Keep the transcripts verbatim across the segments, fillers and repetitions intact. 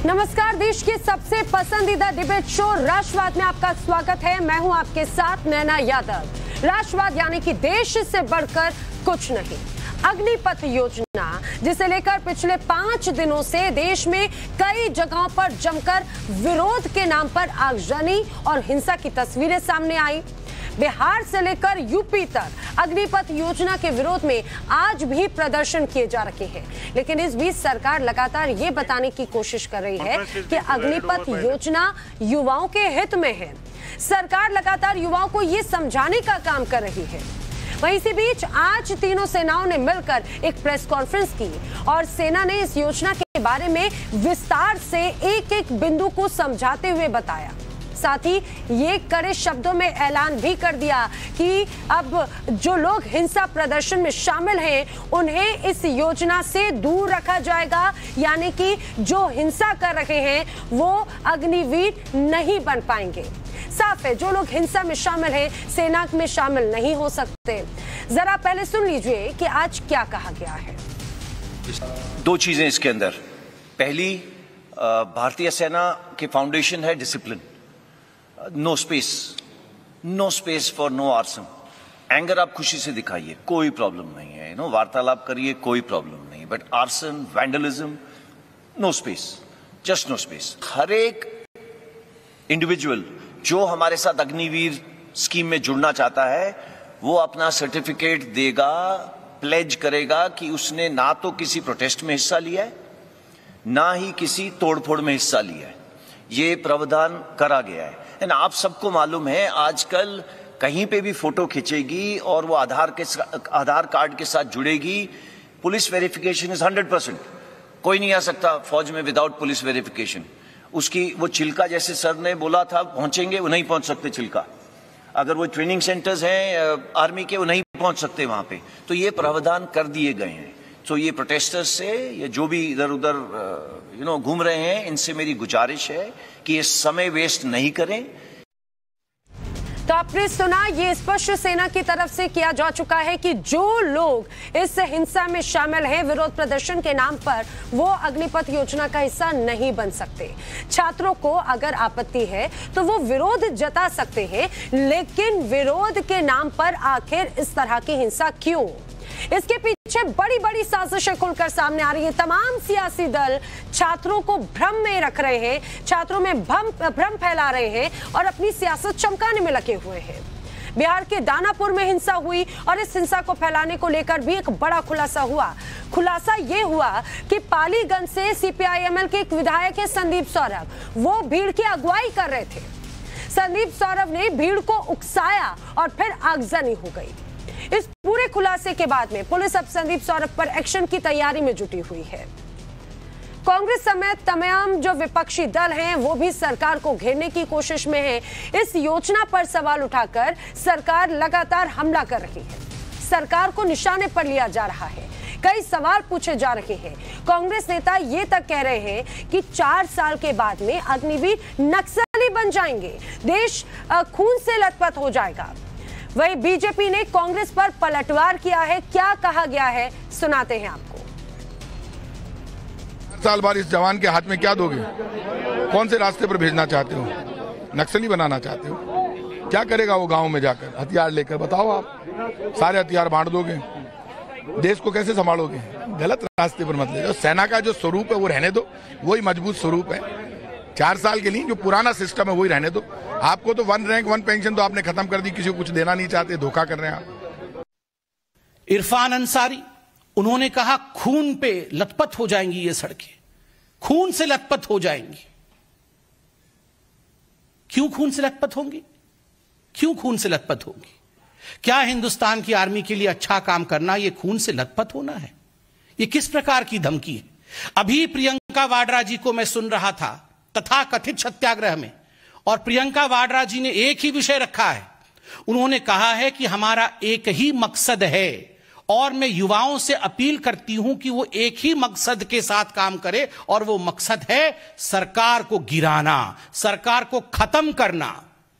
नमस्कार, देश के सबसे पसंदीदा डिबेट शो राष्ट्रवाद में आपका स्वागत है। मैं हूं आपके साथ नैना यादव। राष्ट्रवाद यानी कि देश से बढ़कर कुछ नहीं। अग्निपथ योजना, जिसे लेकर पिछले पांच दिनों से देश में कई जगहों पर जमकर विरोध के नाम पर आगजनी और हिंसा की तस्वीरें सामने आई। बिहार से लेकर यूपी तक अग्निपथ योजना के विरोध में आज भी प्रदर्शन किए जा रहे हैं, लेकिन इस बीच सरकार लगातार ये बताने की कोशिश कर रही है कि अग्निपथ योजना युवाओं के हित में है। सरकार लगातार युवाओं को ये समझाने का काम कर रही है। वहीं इसी बीच आज तीनों सेनाओं ने मिलकर एक प्रेस कॉन्फ्रेंस की और सेना ने इस योजना के बारे में विस्तार से एक एक बिंदु को समझाते हुए बताया। साथ ही ये कड़े शब्दों में ऐलान भी कर दिया कि अब जो लोग हिंसा प्रदर्शन में शामिल हैं उन्हें इस योजना से दूर रखा जाएगा, यानी कि जो हिंसा कर रहे हैं वो अग्निवीर नहीं बन पाएंगे। साफ है, जो लोग हिंसा में शामिल हैं सेना में शामिल नहीं हो सकते। जरा पहले सुन लीजिए कि आज क्या कहा गया है। दो चीजें इसके अंदर। पहली, भारतीय सेना के फाउंडेशन है discipline. No space, no space for no arson. Anger आप खुशी से दिखाइए, कोई प्रॉब्लम नहीं है। नो वार्तालाप करिए, कोई प्रॉब्लम नहीं। But arson, vandalism, no space, just no space. हर एक इंडिविजुअल जो हमारे साथ अग्निवीर स्कीम में जुड़ना चाहता है वो अपना सर्टिफिकेट देगा, प्लेज करेगा कि उसने ना तो किसी प्रोटेस्ट में हिस्सा लिया है, ना ही किसी तोड़फोड़ में हिस्सा लिया है। ये प्रावधान करा गया है। एंड आप सबको मालूम है, आजकल कहीं पे भी फोटो खींचेगी और वो आधार के आधार कार्ड के साथ जुड़ेगी। Police verification is hundred percent. कोई नहीं आ सकता फौज में विदाउट पुलिस वेरिफिकेशन। उसकी वो चिल्का, जैसे सर ने बोला था पहुंचेंगे, वो नहीं पहुंच सकते चिल्का। अगर वो ट्रेनिंग सेंटर्स हैं आर्मी के, वो नहीं पहुंच सकते वहां पे। तो ये प्रावधान कर दिए गए हैं। तो ये प्रोटेस्टर्स से, ये जो भी इधर उधर यू नो घूम रहे हैं, इनसे मेरी गुजारिश है कि ये समय वेस्ट नहीं करें। तो आपने सुना, ये स्पष्ट सेना की तरफ से किया जा चुका है कि जो लोग इस हिंसा में शामिल हैं विरोध प्रदर्शन के नाम पर, वो अग्निपथ योजना का हिस्सा नहीं बन सकते। छात्रों को अगर आपत्ति है तो वो विरोध जता सकते हैं, लेकिन विरोध के नाम पर आखिर इस तरह की हिंसा क्यों? इसके पीछे बड़ी बड़ी साजिशें खुलकर सामने आ रही है। तमाम सियासी दल छात्रों को भ्रम में रख रहे हैं, छात्रों में भ्रम भ्रम फैला रहे हैं और अपनी सियासत चमकाने में लगे हुए हैं। बिहार के दानापुर में हिंसा हुई और इस हिंसा को फैलाने को लेकर भी एक बड़ा खुलासा हुआ। खुलासा ये हुआ कि पालीगंज से सीपीआईएमएल के एक विधायक है संदीप सौरभ, वो भीड़ की अगुवाई कर रहे थे। संदीप सौरभ ने भीड़ को उकसाया और फिर आगजनी हो गई। इस पूरे खुलासे के बाद में पुलिस अब संदीप सौरभ पर एक्शन की तैयारी में जुटी हुई है। कांग्रेस समेत तमाम जो विपक्षी दल हैं वो भी सरकार को घेरने की कोशिश में है। इस योजना पर सवाल उठाकर सरकार लगातार हमला कर रही है। सरकार को निशाने पर लिया जा रहा है, कई सवाल पूछे जा रहे हैं। कांग्रेस नेता ये तक कह रहे हैं कि चार साल के बाद में अग्निवीर नक्सली बन जाएंगे, देश खून से लथपथ हो जाएगा। वही बीजेपी ने कांग्रेस पर पलटवार किया है। क्या कहा गया है, सुनाते हैं आपको। साल बाद इस जवान के हाथ में क्या दोगे? कौन से रास्ते पर भेजना चाहते हो? नक्सली बनाना चाहते हो? क्या करेगा वो गांव में जाकर हथियार लेकर? बताओ आप, सारे हथियार बांट दोगे? देश को कैसे संभालोगे? गलत रास्ते पर मत ले जाओ। सेना का जो स्वरूप है वो रहने दो, वही मजबूत स्वरूप है। चार साल के लिए जो पुराना सिस्टम है वही रहने दो। आपको तो वन रैंक वन पेंशन तो आपने खत्म कर दी, किसी को कुछ देना नहीं चाहते, धोखा कर रहे हैं आप। इरफान अंसारी, उन्होंने कहा खून पे लथपथ हो जाएंगी ये सड़कें, खून से लथपथ हो जाएंगी। क्यों खून से लथपथ होंगी? क्यों खून से लथपथ होंगी? क्या हिंदुस्तान की आर्मी के लिए अच्छा काम करना ये खून से लथपथ होना है? ये किस प्रकार की धमकी है? अभी प्रियंका वाड्रा जी को मैं सुन रहा था तथा कथित सत्याग्रह में, और प्रियंका वाड्रा जी ने एक ही विषय रखा है। उन्होंने कहा है कि हमारा एक ही मकसद है, और मैं युवाओं से अपील करती हूं कि वो एक ही मकसद के साथ काम करे, और वो मकसद है सरकार को गिराना, सरकार को खत्म करना।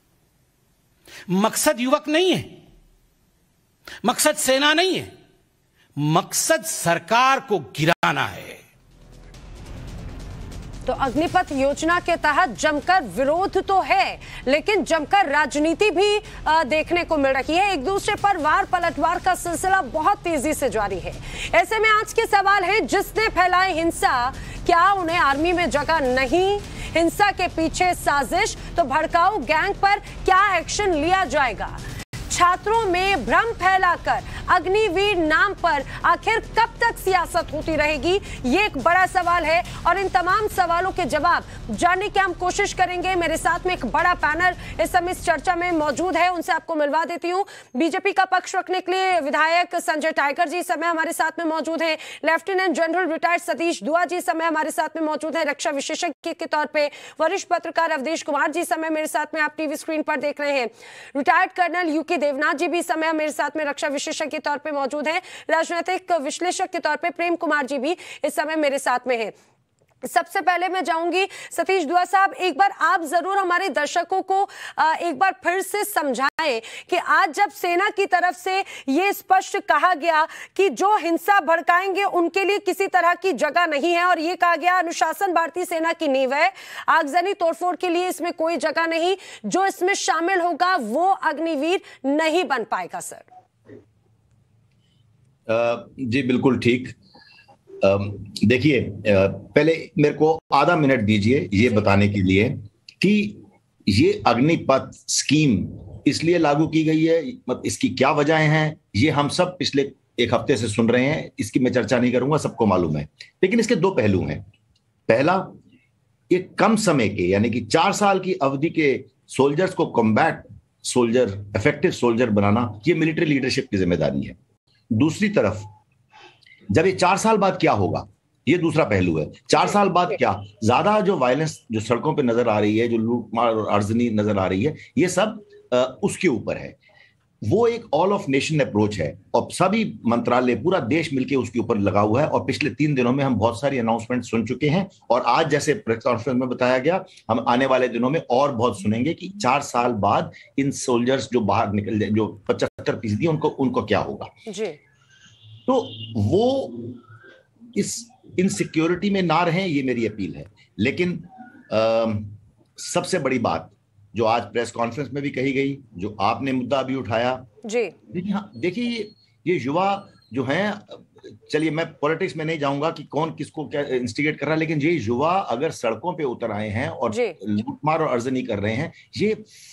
मकसद युवक नहीं है, मकसद सेना नहीं है, मकसद सरकार को गिराना है। तो अग्निपथ योजना के तहत जमकर विरोध तो है, लेकिन जमकर राजनीति भी देखने को मिल रही है। एक दूसरे पर वार पलटवार का सिलसिला बहुत तेजी से जारी है। ऐसे में आज के सवाल है, जिसने फैलाई हिंसा, क्या उन्हें आर्मी में जगह नहीं? हिंसा के पीछे साजिश, तो भड़काऊ गैंग पर क्या एक्शन लिया जाएगा? छात्रों में भ्रम फैलाकर अग्निवीर नाम पर आखिर कब तक सियासत होती रहेगी, ये एक बड़ा सवाल है। और इन तमाम सवालों के जवाब जानने की हम कोशिश करेंगे। मेरे साथ में एक बड़ा पैनल इस समय इस चर्चा में मौजूद है, उनसे आपको मिलवा देती हूँ। बीजेपी का पक्ष रखने के लिए विधायक संजय टाइगर जी समय हमारे साथ में मौजूद हैं। लेफ्टिनेंट जनरल रिटायर्ड सतीश दुआ जी समय हमारे साथ में मौजूद है, रक्षा विशेषज्ञ के तौर पर। वरिष्ठ पत्रकार अवधेश कुमार जी समय मेरे साथ में आप टीवी स्क्रीन पर देख रहे हैं। Retired colonel UK Devnath ji भी समय मेरे साथ में रक्षा विशेषज्ञ के तौर पे मौजूद हैं। राजनीतिक विश्लेषक के तौर पे प्रेम कुमार जी भी इस समय मेरे साथ में हैं। सबसे पहले मैं जाऊंगी सतीश दुआ साहब, एक बार आप जरूर हमारे दर्शकों को एक बार फिर से समझाएं कि आज जब सेना की तरफ से ये स्पष्ट कहा गया कि जो हिंसा भड़काएंगे उनके लिए किसी तरह की जगह नहीं है, और ये कहा गया अनुशासन भारतीय सेना की नींव है, आगजनी तोड़फोड़ के लिए इसमें कोई जगह नहीं, जो इसमें शामिल होगा वो अग्निवीर नहीं बन पाएगा। सर जी बिल्कुल ठीक। देखिए, पहले मेरे को आधा मिनट दीजिए ये बताने के लिए कि ये अग्निपथ स्कीम इसलिए लागू की गई है, इसकी क्या वजहें हैं, ये हम सब पिछले एक हफ्ते से सुन रहे हैं, इसकी मैं चर्चा नहीं करूंगा, सबको मालूम है। लेकिन इसके दो पहलू हैं। पहला, एक कम समय के यानी कि चार साल की अवधि के सोल्जर्स को कॉम्बैट सोल्जर, इफेक्टिव सोल्जर बनाना, ये मिलिट्री लीडरशिप की जिम्मेदारी है। दूसरी तरफ जब ये चार साल बाद क्या होगा, ये दूसरा पहलू है। चार साल बाद क्या, ज्यादा जो वायलेंस जो सड़कों पे नजर आ रही है, जो लूटमार और आर्जनी नजर आ रही है, ये सब आ, उसके ऊपर है। वो एक ऑल ऑफ नेशन अप्रोच है और सभी मंत्रालय, पूरा देश मिलकर उसके ऊपर लगा हुआ है। और पिछले तीन दिनों में हम बहुत सारी अनाउंसमेंट सुन चुके हैं, और आज जैसे प्रेस कॉन्फ्रेंस में बताया गया, हम आने वाले दिनों में और बहुत सुनेंगे कि चार साल बाद इन सोल्जर्स जो बाहर निकल जाए, जो पचहत्तर फीसदी, उनको उनको क्या होगा जी। तो वो इस इनसिक्योरिटी में ना रहें, ये मेरी अपील है। लेकिन आ, सबसे बड़ी बात जो आज प्रेस कॉन्फ्रेंस में भी कही गई, जो आपने मुद्दा अभी उठाया जी, देखिए हाँ, देखिए ये, ये युवा जो हैं, चलिए मैं पॉलिटिक्स में नहीं जाऊंगा कि कौन किसको क्या इंस्टिगेट कर रहा है, लेकिन ये युवा अगर सड़कों पे उतर आए हैं और लूटमार और अर्जनी कर रहे हैं, ये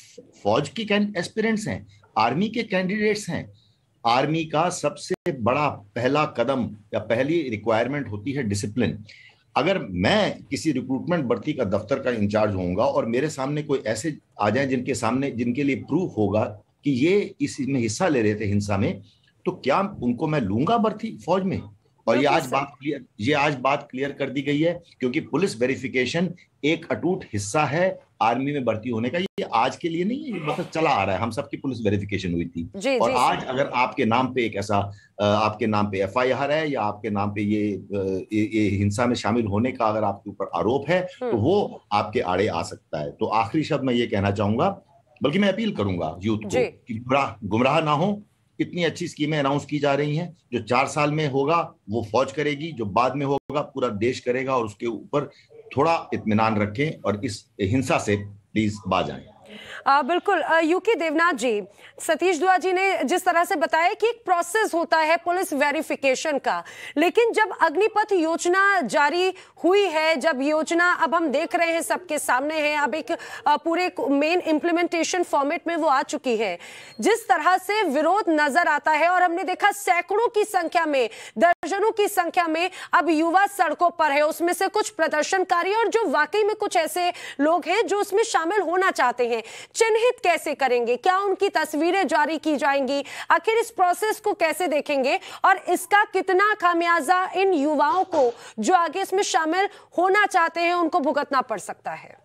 फौज के एस्पिरेंट्स हैं, आर्मी के कैंडिडेट्स हैं। आर्मी का सबसे बड़ा पहला कदम या पहली रिक्वायरमेंट होती है डिसिप्लिन। अगर मैं किसी रिक्रूटमेंट भर्ती का दफ्तर का इंचार्ज होऊंगा और मेरे सामने कोई ऐसे आ जाए जिनके सामने जिनके लिए प्रूफ होगा कि ये इसमें हिस्सा ले रहे थे हिंसा में, तो क्या उनको मैं लूंगा भर्ती फौज में? और ये आज बात क्लियर ये आज बात क्लियर कर दी गई है, क्योंकि पुलिस वेरिफिकेशन एक अटूट हिस्सा है आर्मी में भर्ती होने का। ये आज के लिए नहीं है, मतलब चला आ रहा है, हम सबकी पुलिस वेरिफिकेशन हुई थी। जी, और जी, आज जी. अगर आपके नाम पे एक ऐसा आपके नाम पे एफ आई आर है या आपके नाम पे ये, ये, ये हिंसा में शामिल होने का अगर आपके ऊपर आरोप है, तो वो आपके आड़े आ सकता है। तो आखिरी शब्द मैं ये कहना चाहूंगा, बल्कि मैं अपील करूंगा यूथ को कि गुमराह गुमराह ना हो। इतनी अच्छी स्कीमें अनाउंस की जा रही हैं, जो चार साल में होगा वो फौज करेगी, जो बाद में होगा पूरा देश करेगा, और उसके ऊपर थोड़ा इत्मीनान रखें और इस हिंसा से प्लीज बाज आएं। आ, बिल्कुल यूके देवनाथ जी, सतीश दुआ जी ने जिस तरह से बताया कि एक प्रोसेस होता है पुलिस वेरिफिकेशन का, लेकिन जब अग्निपथ योजना जारी हुई है, जब योजना अब हम देख रहे हैं सबके सामने है, अब एक पूरे मेन इम्प्लीमेंटेशन फॉर्मेट में वो आ चुकी है, जिस तरह से विरोध नजर आता है, और हमने देखा सैकड़ों की संख्या में, दर्जनों की संख्या में अब युवा सड़कों पर है, उसमें से कुछ प्रदर्शनकारी और जो वाकई में कुछ ऐसे लोग हैं जो उसमें शामिल होना चाहते हैं, चिन्हित कैसे करेंगे? क्या उनकी तस्वीरें जारी की जाएंगी? आखिर इस प्रोसेस को कैसे देखेंगे और इसका कितना खामियाजा इन युवाओं को जो आगे इसमें शामिल होना चाहते हैं उनको भुगतना पड़ सकता है?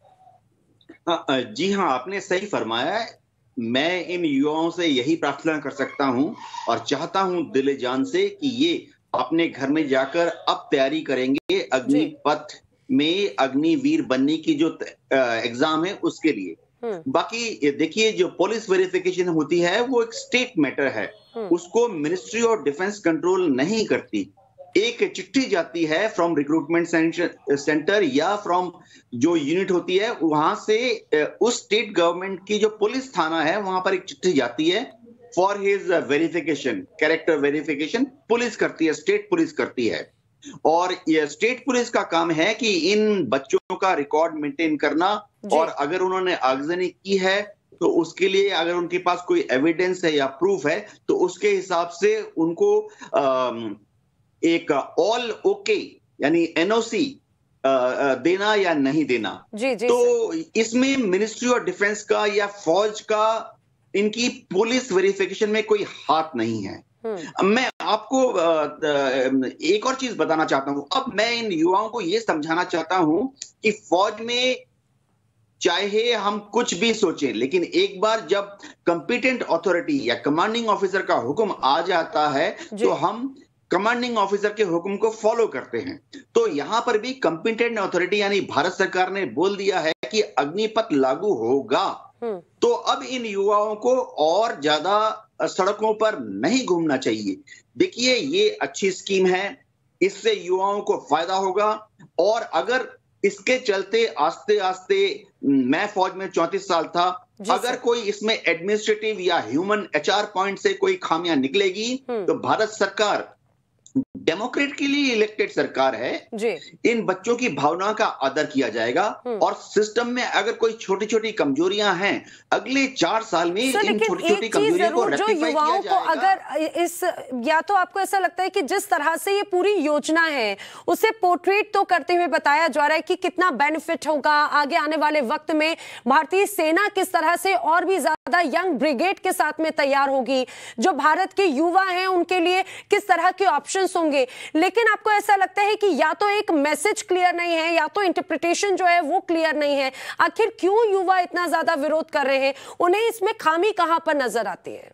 जी हाँ, आपने सही फरमाया है। मैं इन युवाओं से यही प्रार्थना कर सकता हूं और चाहता हूं दिल जान से कि ये अपने घर में जाकर अब तैयारी करेंगे अग्निपथ में अग्निवीर बनने की जो एग्जाम है उसके लिए। बाकी देखिए, जो पुलिस वेरिफिकेशन होती है वो एक स्टेट मैटर है, उसको मिनिस्ट्री ऑफ डिफेंस कंट्रोल नहीं करती। एक चिट्ठी जाती है फ्रॉम रिक्रूटमेंट सेंटर या फ्रॉम जो यूनिट होती है वहां से उस स्टेट गवर्नमेंट की जो पुलिस थाना है वहां पर एक चिट्ठी जाती है for his verification, character verification police करती है, स्टेट पुलिस करती है। और ये स्टेट पुलिस का काम है कि इन बच्चों का रिकॉर्ड मेंटेन करना, और अगर उन्होंने आगजनी की है तो उसके लिए अगर उनके पास कोई एविडेंस है या प्रूफ है तो उसके हिसाब से उनको एक ऑल ओके यानी एनओसी देना या नहीं देना। जी, जी, तो इसमें मिनिस्ट्री ऑफ डिफेंस का या फौज का इनकी पुलिस वेरिफिकेशन में कोई हाथ नहीं है। मैं आपको एक और चीज बताना चाहता हूं। अब मैं इन युवाओं को यह समझाना चाहता हूं कि फौज में चाहे हम कुछ भी सोचें, लेकिन एक बार जब कंपिटेंट अथॉरिटी या कमांडिंग ऑफिसर का हुक्म आ जाता है तो हम कमांडिंग ऑफिसर के हुक्म को फॉलो करते हैं। तो यहां पर भी कंपिटेंट अथॉरिटी यानी भारत सरकार ने बोल दिया है कि अग्निपथ लागू होगा। तो अब इन युवाओं को और ज्यादा सड़कों पर नहीं घूमना चाहिए। देखिए, ये अच्छी स्कीम है, इससे युवाओं को फायदा होगा। और अगर इसके चलते आस्ते आस्ते, मैं फौज में चौंतीस साल था, अगर कोई इसमें एडमिनिस्ट्रेटिव या ह्यूमन एचआर पॉइंट से कोई खामियां निकलेगी तो भारत सरकार डेमोक्रेट के लिए इलेक्टेड सरकार है जी। इन बच्चों की भावनाओं का आदर किया जाएगा और सिस्टम में अगर कोई छोटी छोटी कमजोरियां हैं अगले चार साल में इन छोटी छोटी कमजोरियों को रेक्टिफाई किया जाएगा। को अगर इस या तो आपको ऐसा लगता है कि जिस तरह से ये पूरी योजना है उसे पोर्ट्रेट तो करते हुए बताया जा रहा है कि कितना बेनिफिट होगा आगे आने वाले वक्त में, भारतीय सेना किस तरह से और भी ज्यादा यंग ब्रिगेड के साथ में तैयार होगी, जो भारत के युवा हैं उनके लिए किस तरह के ऑप्शन होंगे। लेकिन आपको ऐसा लगता है कि या तो एक मैसेज क्लियर नहीं है या तो इंटरप्रिटेशन जो है वो क्लियर नहीं है। आखिर क्यों युवा इतना ज्यादा विरोध कर रहे हैं? उन्हें इसमें खामी कहां पर नजर आती है?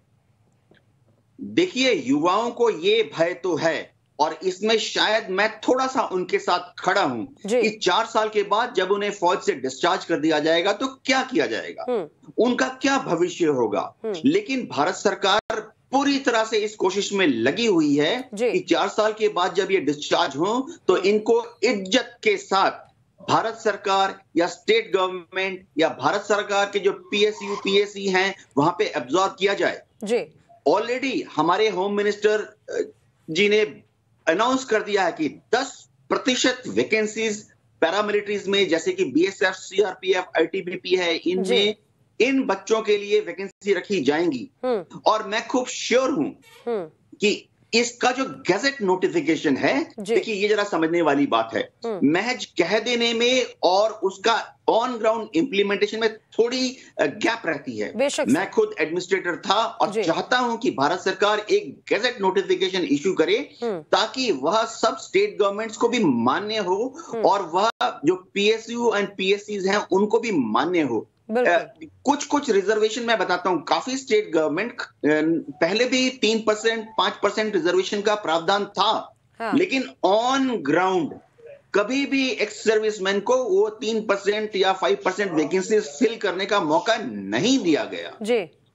देखिए, युवाओं को ये भय तो है और इसमें शायद मैं थोड़ा सा उनके साथ खड़ा हूं कि चार साल के बाद जब उन्हें फौज से डिस्चार्ज कर दिया जाएगा तो क्या किया जाएगा, उनका क्या भविष्य होगा। लेकिन भारत सरकार पूरी तरह से इस कोशिश में लगी हुई है कि चार साल के बाद जब ये डिस्चार्ज हो तो इनको इज्जत के साथ भारत सरकार या स्टेट गवर्नमेंट या भारत सरकार के जो पीएसयू पीएसई हैं वहां पे एब्जॉर्ब किया जाए। ऑलरेडी हमारे होम मिनिस्टर जी ने अनाउंस कर दिया है कि दस प्रतिशत वैकेंसीज पैरामिलिट्रीज में, जैसे कि बीएसएफ, सीआरपीएफ, आईटीबीपी है, इनमें इन बच्चों के लिए वैकेंसी रखी जाएंगी। और मैं खूब श्योर हूं कि इसका जो गैजेट नोटिफिकेशन है, देखिए ये जरा समझने वाली बात है, महज कह देने में और उसका ऑन ग्राउंड इंप्लीमेंटेशन में थोड़ी गैप रहती है। मैं खुद एडमिनिस्ट्रेटर था और चाहता हूं कि भारत सरकार एक गैजेट नोटिफिकेशन इश्यू करे ताकि वह सब स्टेट गवर्नमेंट्स को भी मान्य हो और वह जो पीएसयू एंड पीएससीज हैं उनको भी मान्य हो। Uh, कुछ कुछ रिजर्वेशन मैं बताता हूं, काफी स्टेट गवर्नमेंट पहले भी तीन परसेंट पांच परसेंट रिजर्वेशन का प्रावधान था, हाँ। लेकिन ऑन ग्राउंड कभी भी एक्स सर्विसमैन को वो तीन परसेंट या फाइव परसेंट वैकेंसी फिल करने का मौका नहीं दिया गया। जी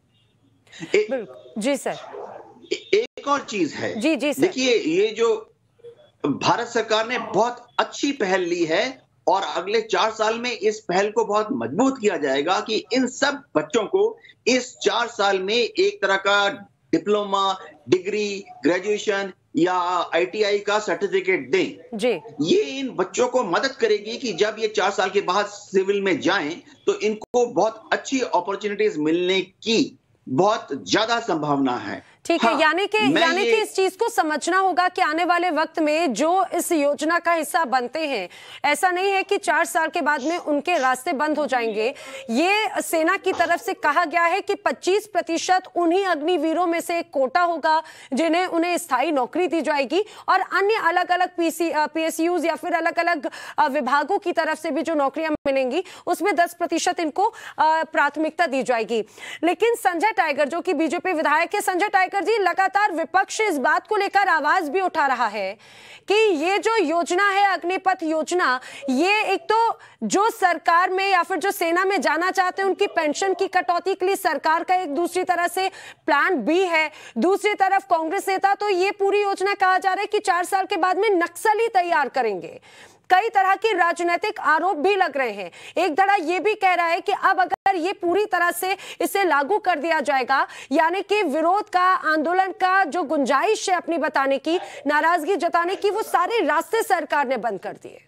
ए, जी सर ए, एक और चीज है, जी जी सर, देखिए ये जो भारत सरकार ने बहुत अच्छी पहल ली है और अगले चार साल में इस पहल को बहुत मजबूत किया जाएगा कि इन सब बच्चों को इस चार साल में एक तरह का डिप्लोमा, डिग्री, ग्रेजुएशन या आईटीआई का सर्टिफिकेट दें। जी। ये इन बच्चों को मदद करेगी कि जब ये चार साल के बाद सिविल में जाएं तो इनको बहुत अच्छी अपॉर्चुनिटीज मिलने की बहुत ज्यादा संभावना है। ठीक है, यानी कि यानी कि इस चीज को समझना होगा कि आने वाले वक्त में जो इस योजना का हिस्सा बनते हैं, ऐसा नहीं है कि चार साल के बाद में उनके रास्ते बंद हो जाएंगे। ये सेना की तरफ से कहा गया है कि पच्चीस प्रतिशत उन्हीं अग्निवीरों में से एक कोटा होगा जिन्हें उन्हें स्थायी नौकरी दी जाएगी और अन्य अलग अलग पीसी पीएसयूज या फिर अलग अलग विभागों की तरफ से भी जो नौकरियां मिलेंगी उसमें दस प्रतिशत इनको प्राथमिकता दी जाएगी। लेकिन संजय टाइगर जो कि बीजेपी विधायक है, संजय टाइगर टाइगर जी, लगातार विपक्ष इस बात को लेकर आवाज भी उठा रहा है कि ये जो योजना है अग्निपथ योजना, ये एक तो जो सरकार में या फिर जो सेना में जाना चाहते हैं उनकी पेंशन की कटौती के लिए सरकार का एक दूसरी तरह से प्लान बी है। दूसरी तरफ कांग्रेस नेता तो ये पूरी योजना कहा जा रहा है कि चार साल के बाद में नक्सली तैयार करेंगे। कई तरह के राजनीतिक आरोप भी लग रहे हैं। एक धड़ा ये भी कह रहा है कि अब अगर ये पूरी तरह से इसे लागू कर दिया जाएगा, यानी कि विरोध का, आंदोलन का जो गुंजाइश है अपनी बताने की, नाराजगी जताने की, वो सारे रास्ते सरकार ने बंद कर दिए।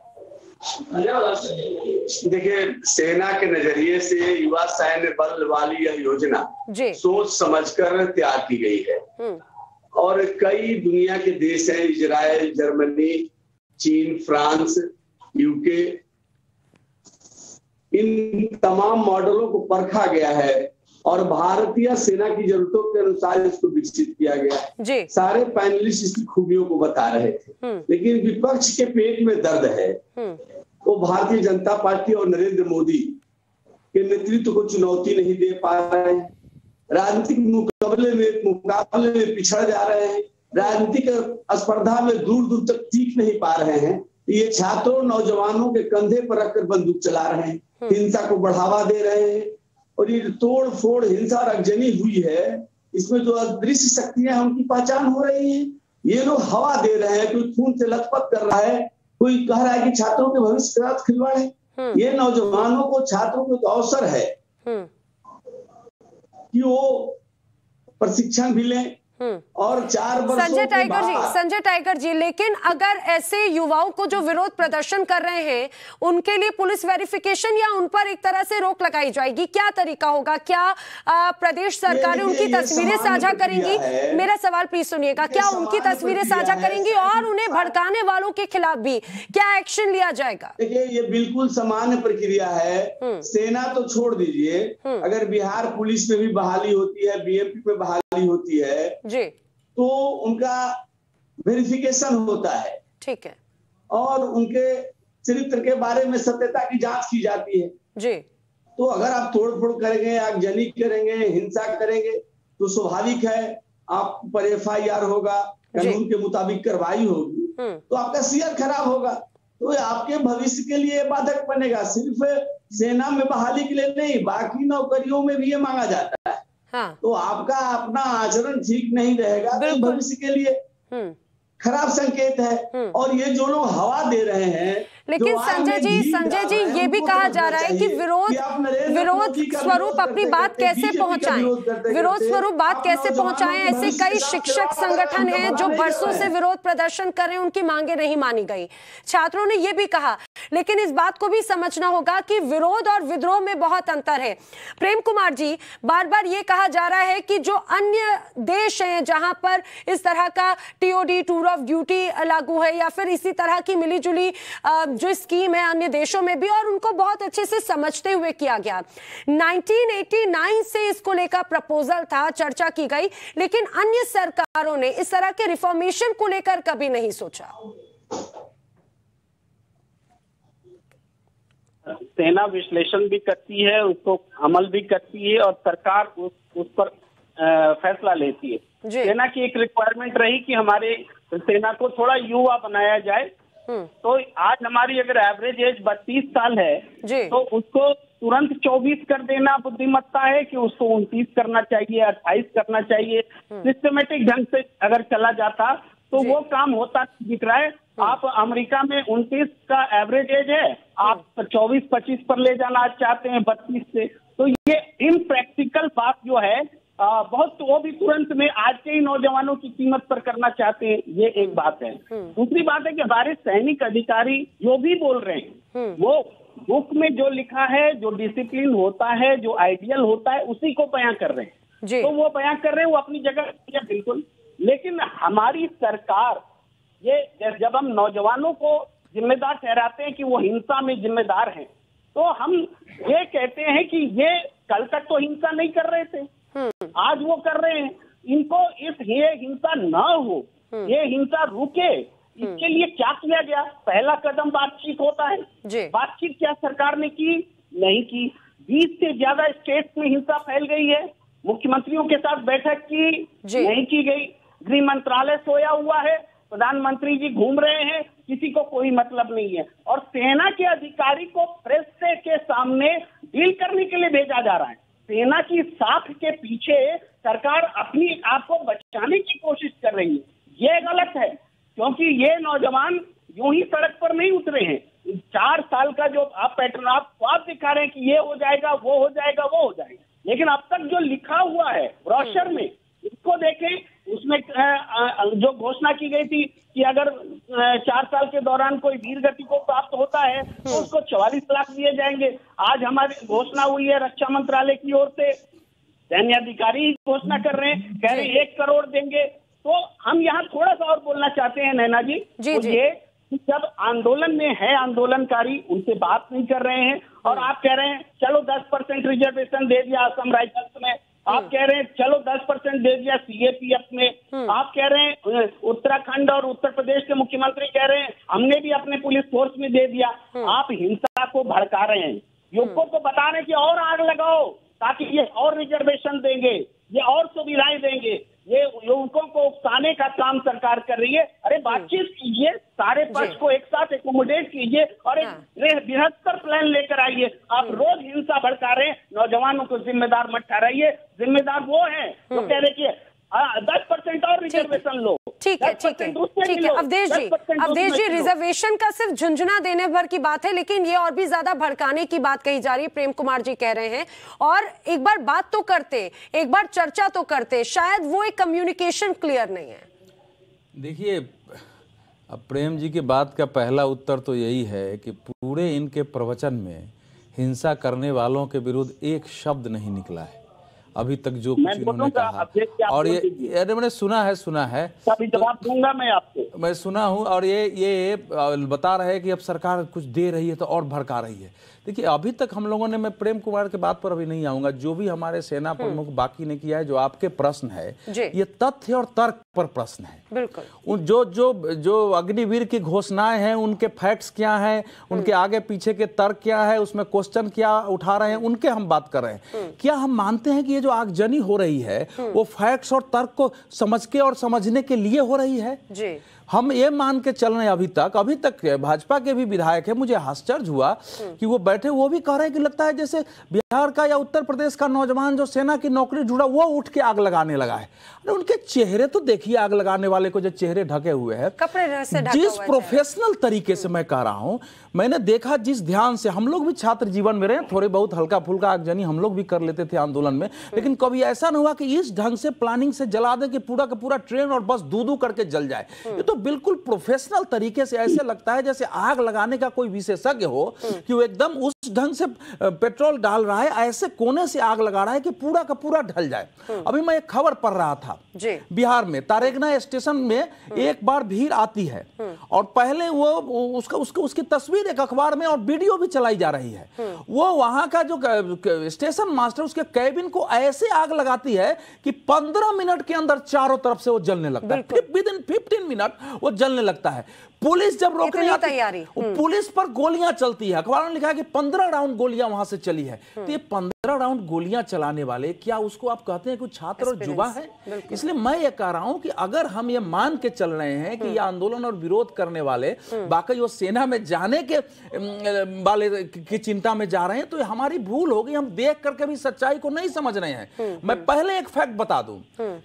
देखिए, सेना के नजरिए से युवा सैन्य बल वाली यह योजना सोच समझकर तैयार की गई है और कई दुनिया के देश हैं, इजराइल, जर्मनी, चीन, फ्रांस, यूके, इन तमाम मॉडलों को परखा गया है और भारतीय सेना की जरूरतों के अनुसार इसको विकसित किया गया है। सारे पैनलिस्ट इसकी खूबियों को बता रहे थे, लेकिन विपक्ष के पेट में दर्द है। वो भारतीय जनता पार्टी और नरेंद्र मोदी के नेतृत्व को चुनौती नहीं दे पा रहे हैं, राजनीतिक मुकाबले में मुकाबले में पिछड़ जा रहे हैं, राजनीतिक स्पर्धा में दूर दूर तक टीक नहीं पा रहे हैं। ये छात्रों, नौजवानों के कंधे पर रखकर बंदूक चला रहे हैं, हिंसा को बढ़ावा दे रहे हैं और ये तोड़ फोड़ हिंसा और अगजनी हुई है, इसमें जो अदृश्य शक्तियां हैं उनकी पहचान हो रही है। ये लोग हवा दे रहे हैं, कोई खून से लथपथ कर रहा है, कोई कह रहा है कि छात्रों के भविष्य के साथ खिलवाड़ है। ये नौजवानों को, छात्रों को एक अवसर है कि वो प्रशिक्षण भी लें और चार वर्षों संजय टाइगर जी संजय टाइगर जी लेकिन अगर ऐसे युवाओं को जो विरोध प्रदर्शन कर रहे हैं उनके लिए पुलिस वेरिफिकेशन या उन पर एक तरह से रोक लगाई जाएगी, क्या तरीका होगा? क्या आ, प्रदेश सरकारें उनकी तस्वीरें साझा करेंगी? मेरा सवाल प्लीज सुनिएगा। क्या उनकी तस्वीरें साझा करेंगी और उन्हें भड़काने वालों के खिलाफ भी क्या एक्शन लिया जाएगा? देखिए, ये बिल्कुल सामान्य प्रक्रिया है। सेना तो छोड़ दीजिए, अगर बिहार पुलिस में भी बहाली होती है, बीएमपी में बहाली होती है जी, तो उनका वेरिफिकेशन होता है, ठीक है, और उनके चरित्र के बारे में सत्यता की जांच की जाती है जी। तो अगर आप तोड़फोड़ करेंगे, आगजनी करेंगे, हिंसा करेंगे तो स्वाभाविक है आप पर एफ आई आर होगा, कानून के मुताबिक कार्रवाई होगी, तो आपका सीआर खराब होगा, तो आपके भविष्य के लिए बाधक बनेगा। सिर्फ सेना में बहाली के लिए नहीं, बाकी नौकरियों में भी ये मांगा जाता है। हाँ। तो आपका अपना आचरण ठीक नहीं रहेगा तो भविष्य के लिए खराब संकेत है। और ये जो लोग हवा दे रहे हैं, लेकिन संजय जी संजय जी ये भी कहा जा रहा है कि विरोध विरोध स्वरूप अपनी बात कैसे पहुंचाएं, विरोध स्वरूप बात कैसे पहुंचाएं? ऐसे कई शिक्षक संगठन हैं जो बरसों से विरोध प्रदर्शन कर रहे हैं, उनकी मांगे नहीं मानी गई। छात्रों ने ये भी कहा, लेकिन इस बात को भी समझना होगा कि विरोध और विद्रोह में बहुत अंतर है। प्रेम कुमार जी, बार बार ये कहा जा रहा है कि जो अन्य देश हैं जहां पर इस तरह का टीओडी, टूर ऑफ ड्यूटी लागू है या फिर इसी तरह की मिलीजुली जो स्कीम है अन्य देशों में भी, और उनको बहुत अच्छे से समझते हुए किया गया। नाइनटीन एटी नाइन से इसको लेकर प्रपोजल था, चर्चा की गई, लेकिन अन्य सरकारों ने इस तरह के रिफॉर्मेशन को लेकर कभी नहीं सोचा। सेना विश्लेषण भी करती है, उसको अमल भी करती है और सरकार उस उस पर आ, फैसला लेती है। सेना की एक रिक्वायरमेंट रही कि हमारे सेना को थोड़ा युवा बनाया जाए, तो आज हमारी अगर एवरेज एज बत्तीस साल है तो उसको तुरंत चौबीस कर देना बुद्धिमत्ता है कि उसको उनतीस करना चाहिए, अट्ठाईस करना चाहिए। सिस्टमेटिक ढंग से अगर चला जाता तो वो काम होता दिख रहा है। आप अमेरिका में उनतीस का एवरेज एज है, आप चौबीस पच्चीस पर ले जाना चाहते हैं बत्तीस से, तो ये इनप्रैक्टिकल बात जो है आ, बहुत, तो वो भी तुरंत में आज के ही नौजवानों की कीमत पर करना चाहते हैं, ये एक बात है। दूसरी बात है कि हमारे सैनिक अधिकारी जो भी बोल रहे हैं वो बुक में जो लिखा है, जो डिसिप्लिन होता है, जो आइडियल होता है, उसी को बयां कर रहे हैं। तो वो बयां कर रहे हैं, वो अपनी जगह बिल्कुल, लेकिन हमारी सरकार ये जब हम नौजवानों को जिम्मेदार ठहराते हैं कि वो हिंसा में जिम्मेदार हैं, तो हम ये कहते हैं कि ये कल तक तो हिंसा नहीं कर रहे थे, आज वो कर रहे हैं। इनको इस ये हिंसा न हो, ये हिंसा रुके, इसके लिए क्या किया गया? पहला कदम बातचीत होता है। बातचीत क्या सरकार ने की? नहीं की। बीस से ज्यादा स्टेट्स में हिंसा फैल गई है, मुख्यमंत्रियों के साथ बैठक की नहीं की गई, गृह मंत्रालय सोया हुआ है, प्रधानमंत्री जी घूम रहे हैं, किसी को कोई मतलब नहीं है। और सेना के अधिकारी को प्रेस के सामने डील करने के लिए भेजा जा रहा है। सेना की साख के पीछे सरकार अपनी आप को बचाने की कोशिश कर रही है। ये गलत है, क्योंकि ये नौजवान यूं ही सड़क पर नहीं उतरे हैं। चार साल का जो आप पैटर्न आप ख्वाब दिखा रहे हैं कि ये हो जाएगा, वो हो जाएगा, वो हो जाएगा, लेकिन अब तक जो लिखा हुआ है ब्रोशर में, इसको देखें। उसमें जो घोषणा की गई थी कि अगर चार साल के दौरान कोई वीर गति को प्राप्त होता है तो उसको चौवालीस लाख दिए जाएंगे। आज हमारी घोषणा हुई है रक्षा मंत्रालय की ओर से, सैन्य अधिकारी घोषणा कर रहे हैं, कह रहे हैं एक करोड़ देंगे। तो हम यहाँ थोड़ा सा और बोलना चाहते हैं नैना जी, जी, जी। ये जब आंदोलन में है आंदोलनकारी, उनसे बात नहीं कर रहे हैं, और आप कह रहे हैं चलो दस परसेंट रिजर्वेशन दे दिया असम राइफल्स में, आप कह रहे हैं चलो दस परसेंट दे दिया सीएपीएफ में, आप कह रहे हैं उत्तराखंड और उत्तर प्रदेश के मुख्यमंत्री कह रहे हैं हमने भी अपने पुलिस फोर्स में दे दिया। आप हिंसा को भड़का रहे हैं, युवकों को बता रहे हैं कि और आग लगाओ ताकि ये और रिजर्वेशन देंगे, ये और सुविधाएं देंगे। ये युवकों को उकसाने का काम सरकार कर रही है। अरे बातचीत कीजिए, सारे पक्ष को एक साथ एकोमोडेट कीजिए और एक बृहत्तर प्लान लेकर आइए। आप रोज हिंसा भड़का रहे हैं, नौजवानों को जिम्मेदार मत ठहराइए। जिम्मेदार वो है जो कह रहे कि दस परसेंट और रिजर्वेशन लो। ठीक है, ठीक है, ठीक है अवधेश जी, अवधेश जी, रिजर्वेशन का सिर्फ झुंझुना देने भर की बात है, लेकिन ये और भी ज्यादा भड़काने की बात कही जा रही है, प्रेम कुमार जी कह रहे हैं। और एक बार बात तो करते, एक बार चर्चा तो करते, शायद वो एक कम्युनिकेशन क्लियर नहीं है। देखिए, अब प्रेम जी की बात का पहला उत्तर तो यही है कि पूरे इनके प्रवचन में हिंसा करने वालों के विरुद्ध एक शब्द नहीं निकला है अभी तक, जो कुछ इन्होंने कहा। और ये अरे मैंने सुना है सुना है जवाब दूंगा मैं आपको, मैं सुना हूं। और ये ये बता रहे हैं कि अब सरकार कुछ दे रही है तो और भड़का रही है। देखिए, अभी तक हम लोगों ने, मैं प्रेम कुमार के बात पर अभी नहीं आऊंगा, जो भी हमारे सेना प्रमुख बाकी ने किया है, जो आपके प्रश्न है ये तथ्य और तर्क पर प्रश्न है। बिल्कुल। जो जो जो अग्निवीर की घोषणाएं हैं, उनके फैक्ट्स क्या हैं, उनके आगे पीछे के तर्क क्या है, उसमें क्वेश्चन क्या उठा रहे हैं, उनके हम बात कर रहे हैं। क्या हम मानते हैं कि ये जो आगजनी हो रही है वो फैक्ट्स और तर्क को समझ के और समझने के लिए हो रही है? जी। हम ये मान के चल रहे हैं अभी तक अभी तक भाजपा के भी विधायक है, मुझे आश्चर्य हुआ कि वो बैठे, वो भी कह रहे हैं कि लगता है जैसे बिहार का या उत्तर प्रदेश का नौजवान जो सेना की नौकरी जुड़ा वो उठ के आग लगाने लगा है। अरे उनके चेहरे तो देखिए, आग लगाने वाले को जो चेहरे ढके हुए हैं, कपड़े से ढका जिस प्रोफेशनल तरीके से मैं कह रहा हूं, मैंने देखा जिस ध्यान से, हम लोग भी छात्र जीवन में रहे, थोड़े बहुत हल्का फुल्का आगजनी हम लोग भी कर लेते थे आंदोलन में, लेकिन कभी ऐसा न हुआ कि इस ढंग से प्लानिंग से जला दे कि पूरा का पूरा ट्रेन और बस दू दू करके जल जाए। ये तो बिल्कुल प्रोफेशनल तरीके से, ऐसे लगता है जैसे आग लगाने का कोई विशेषज्ञ हो कि वो एकदम उस ढंग से पेट्रोल डाल रहा है, ऐसे कोने से आग लगा रहा है कि पूरा का पूरा ढल जाए। अभी मैं एक खबर पढ़ रहा था, बिहार में तारेगना स्टेशन में एक बार भीड़ आती है और पहले वो उसका उसका उसकी तस्वीर एक अखबार में और वीडियो भी चलाई जा रही है। वो वहां का जो स्टेशन मास्टर उसके कैबिन को ऐसे आग लगाती है कि पंद्रह मिनट के अंदर चारों तरफ से वो जलने लगता है। विद इन फिफ्टीन मिनट वो जलने लगता है। पुलिस जब रोकने जाती है, पुलिस पर गोलियां चलती है। अखबार में लिखा है कि पंद्रह राउंड गोलियां वहां से चली है। तो ये पंद्रह राउंड गोलियां चलाने वाले, क्या उसको आप कहते हैं कुछ छात्र और युवा है? इसलिए मैं ये कह रहा हूं कि अगर हम ये मान के चल रहे हैं कि ये आंदोलन और विरोध करने वाले बाकी वो सेना में जाने के वाले की चिंता में जा रहे हैं, तो हमारी भूल होगी। हम देख करके भी सच्चाई को नहीं समझ रहे हैं। मैं पहले एक फैक्ट बता दूं,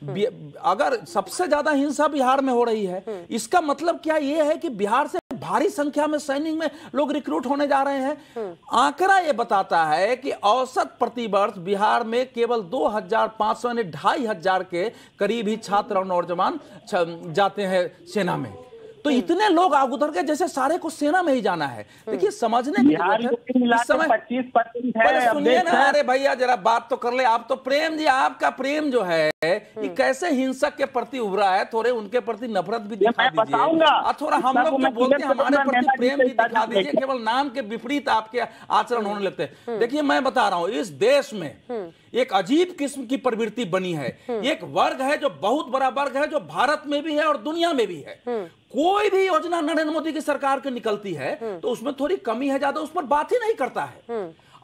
अगर सबसे ज्यादा हिंसा बिहार में हो रही है, इसका मतलब क्या ये है कि बिहार से भारी संख्या में सैनिक में लोग रिक्रूट होने जा रहे हैं? आंकड़ा यह बताता है कि औसत प्रतिवर्ष बिहार में केवल दो हजार पांच सौ यानी ढाई हजार के करीब ही छात्र और नौजवान जाते हैं सेना में। तो इतने लोग आग उतर के जैसे सारे को सेना में ही जाना है। देखिए, समझने की पच्चीस परसेंट है। सुनिए ना, अरे भैया जरा बात तो कर ले। आप तो प्रेम जी, आपका प्रेम जो है ये कैसे हिंसक के प्रति उभरा है, थोड़े उनके प्रति नफरत भी दिखा दीजिए, और थोड़ा हम लोग जो बोलते हैं हमारे प्रति प्रेम भी दिखा दीजिए। केवल नाम के विपरीत आपके आचरण होने लगते हैं। देखिए, मैं बता रहा हूं, इस देश में एक अजीब किस्म की प्रवृत्ति बनी है। एक वर्ग है जो बहुत बड़ा वर्ग है, जो भारत में भी है और दुनिया में भी है। कोई भी योजना नरेंद्र मोदी की सरकार की निकलती है तो उसमें थोड़ी कमी है ज्यादा, उस पर बात ही नहीं करता है।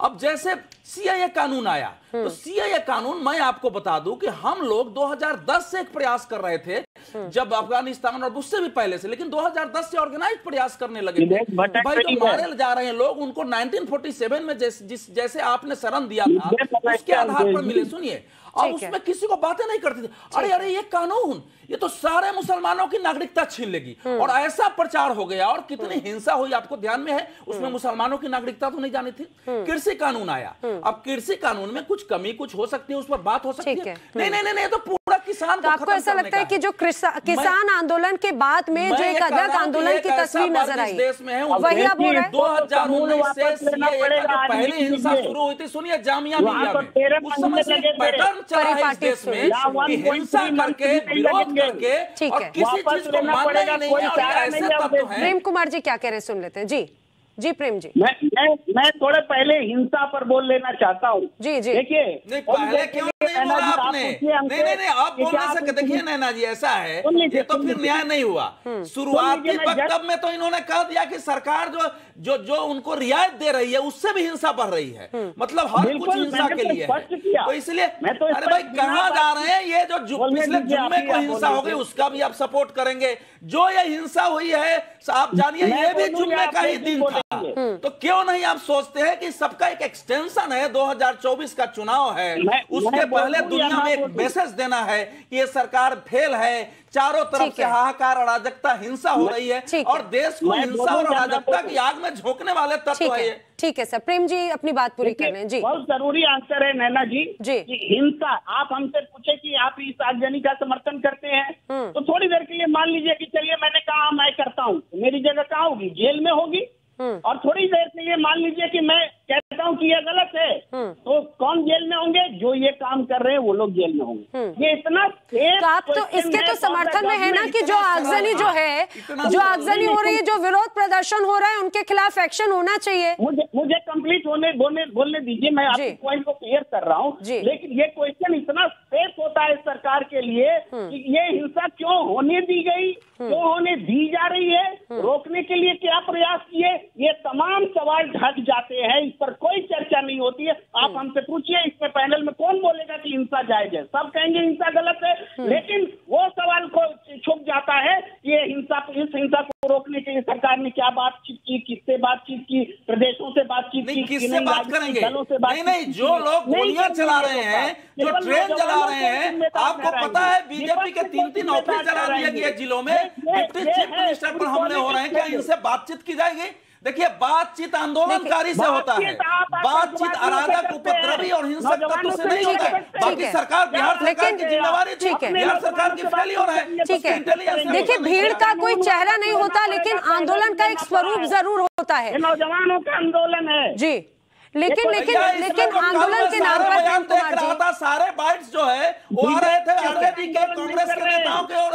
अब जैसे सीएए कानून आया, तो सीएए कानून मैं आपको बता दूं कि हम लोग दो हज़ार दस से एक प्रयास कर रहे थे, जब अफगानिस्तान और उससे भी पहले से, लेकिन दो हज़ार दस से ऑर्गेनाइज प्रयास करने लगे थे। भाई जो मारे जा रहे हैं लोग, उनको उन्नीस सौ सैंतालीस में जैसे जिस जैसे आपने शरण दिया था उसके आधार पर मिले। सुनिए, और उसमें किसी को बातें नहीं करती थी, अरे अरे ये कानून ये तो सारे मुसलमानों की नागरिकता छीन लेगी, और ऐसा प्रचार हो गया और कितनी हिंसा हुई आपको ध्यान में है। उसमें मुसलमानों की नागरिकता तो नहीं जानी थी। कृषि कानून आया, अब कृषि कानून में कुछ कमी कुछ हो सकती है, उस पर बात हो सकती है। नहीं नहीं नहीं, तो पूरा किसान तो आपको ऐसा लगता है कि जो किसान आंदोलन के बाद में जो एक अलग आंदोलन की तस्वीर नजर आई देश में है, वही आप बोल रहे हैं। दो हजार उन्नीस से सीएए का जो पहली हिंसा शुरू हुई थी, सुनिए जामिया मिलिया में, उस समय से पैटर्न चला है इस देश में कि हिंसा करके, विरोध करके, और किसी चीज को मानना ही नहीं है, और ऐसे तत्व हैं। प्रेम कुमार जी क्या कह रहे हैं, सुन लेते हैं। जी जी प्रेम जी, मैं मैं मैं थोड़े पहले हिंसा पर बोल लेना चाहता हूँ। जी जी देखिए, नहीं पहले क्यों नहीं बोला आपने? नहीं नहीं नहीं, आप बोल नहीं सकते। देखिए नैना जी, ऐसा है, ये तो फिर न्याय नहीं हुआ। शुरुआती वक्तव्य में तो इन्होंने कह दिया कि सरकार जो जो जो उनको रियायत दे रही है उससे भी हिंसा बढ़ रही है, मतलब हर कुछ हिंसा के लिए है। तो इसलिए अरे भाई कहाँ जा रहे हैं? ये जो पिछले जुम्मे को हिंसा हो गई उसका भी आप सपोर्ट करेंगे। जो ये हिंसा हुई है आप जानिए ये भी जुम्मे का ही दिन था। तो क्यों नहीं आप सोचते हैं कि सबका एक एक्सटेंशन है, दो हज़ार चौबीस का चुनाव है, उसके पहले दुनिया में एक मैसेज देना है कि ये सरकार फेल है, चारों तरफ से हाहाकार अराजकता हिंसा हो रही है, और देश को हिंसा और अराजकता की आग में झोंकने वाले तत्व है ये। ठीक है सर, प्रेम जी अपनी बात पूरी कर रहे हैं। जी बहुत जरूरी आंसर है नैना जी। जी हिंसा, आप हमसे पूछे कि आप इस आगजनी का समर्थन करते हैं, तो थोड़ी देर के लिए मान लीजिए कि चलिए मैंने कहा मैं करता हूँ, मेरी जगह कहाँ होगी? जेल में होगी। और थोड़ी देर के लिए मान लीजिए कि मैं कहता हूँ कि ये गलत है, तो कौन जेल में होंगे? जो ये काम कर रहे हैं वो लोग जेल में होंगे। ये इतना तो आप तो इसके तो समर्थन में है ना कि जो आगजनी जो है, जो आगजनी हो रही है, जो विरोध प्रदर्शन हो रहा है, उनके खिलाफ एक्शन होना चाहिए। मुझे मुझे कंप्लीट होने बोलने बोलने दीजिए, मैं आपके पॉइंट को क्लियर कर रहा हूँ। लेकिन ये क्वेश्चन इतना सेफ होता है सरकार के लिए कि ये हिंसा क्यों होने दी गई, क्यों होने दी जा रही है, रोकने के लिए क्या प्रयास किए, ये तमाम सवाल ढक जाते हैं। इस पर कोई चर्चा नहीं होती है। आप हमसे पूछिए, इसमें पैनल में कौन बोलेगा कि हिंसा जायज है? सब कहेंगे हिंसा गलत है, लेकिन वो सवाल को छुप जाता है। ये हिंसा, इस हिंसा को रोकने के लिए सरकार ने क्या बातचीत की, किससे बातचीत की, प्रदेशों से बातचीत की, किससे बात करेंगे? नहीं नहीं, जो लोग गोलियां चला रहे हैं, जो ट्रेन चला रहे हैं, आपको पता है बीजेपी के तीन तीन ऑफिस जला दिए गए जिलों में, डिप्टी चीफ मिनिस्टर पर हमले हो रहे हैं। क्या इनसे बातचीत की जाएगी? देखिए, बातचीत आंदोलनकारी से होता है, बातचीत अराजक, उपद्रवी और हिंसक तत्व से नहीं होता है। बाकी सरकार, बिहार सरकार की जिम्मेवारी थी, बिहार सरकार की फेलियर है। ठीक है, देखिए भीड़ का कोई चेहरा नहीं होता, लेकिन आंदोलन का एक स्वरूप जरूर होता है। नौजवानों का आंदोलन है जी, लेकिन लेकिन लेकिन आंदोलन के नाम पर प्रेम कुमार जी सारे बाइट्स जो है वो आ रहे थे आरजेडी के, कांग्रेस के नेताओं के और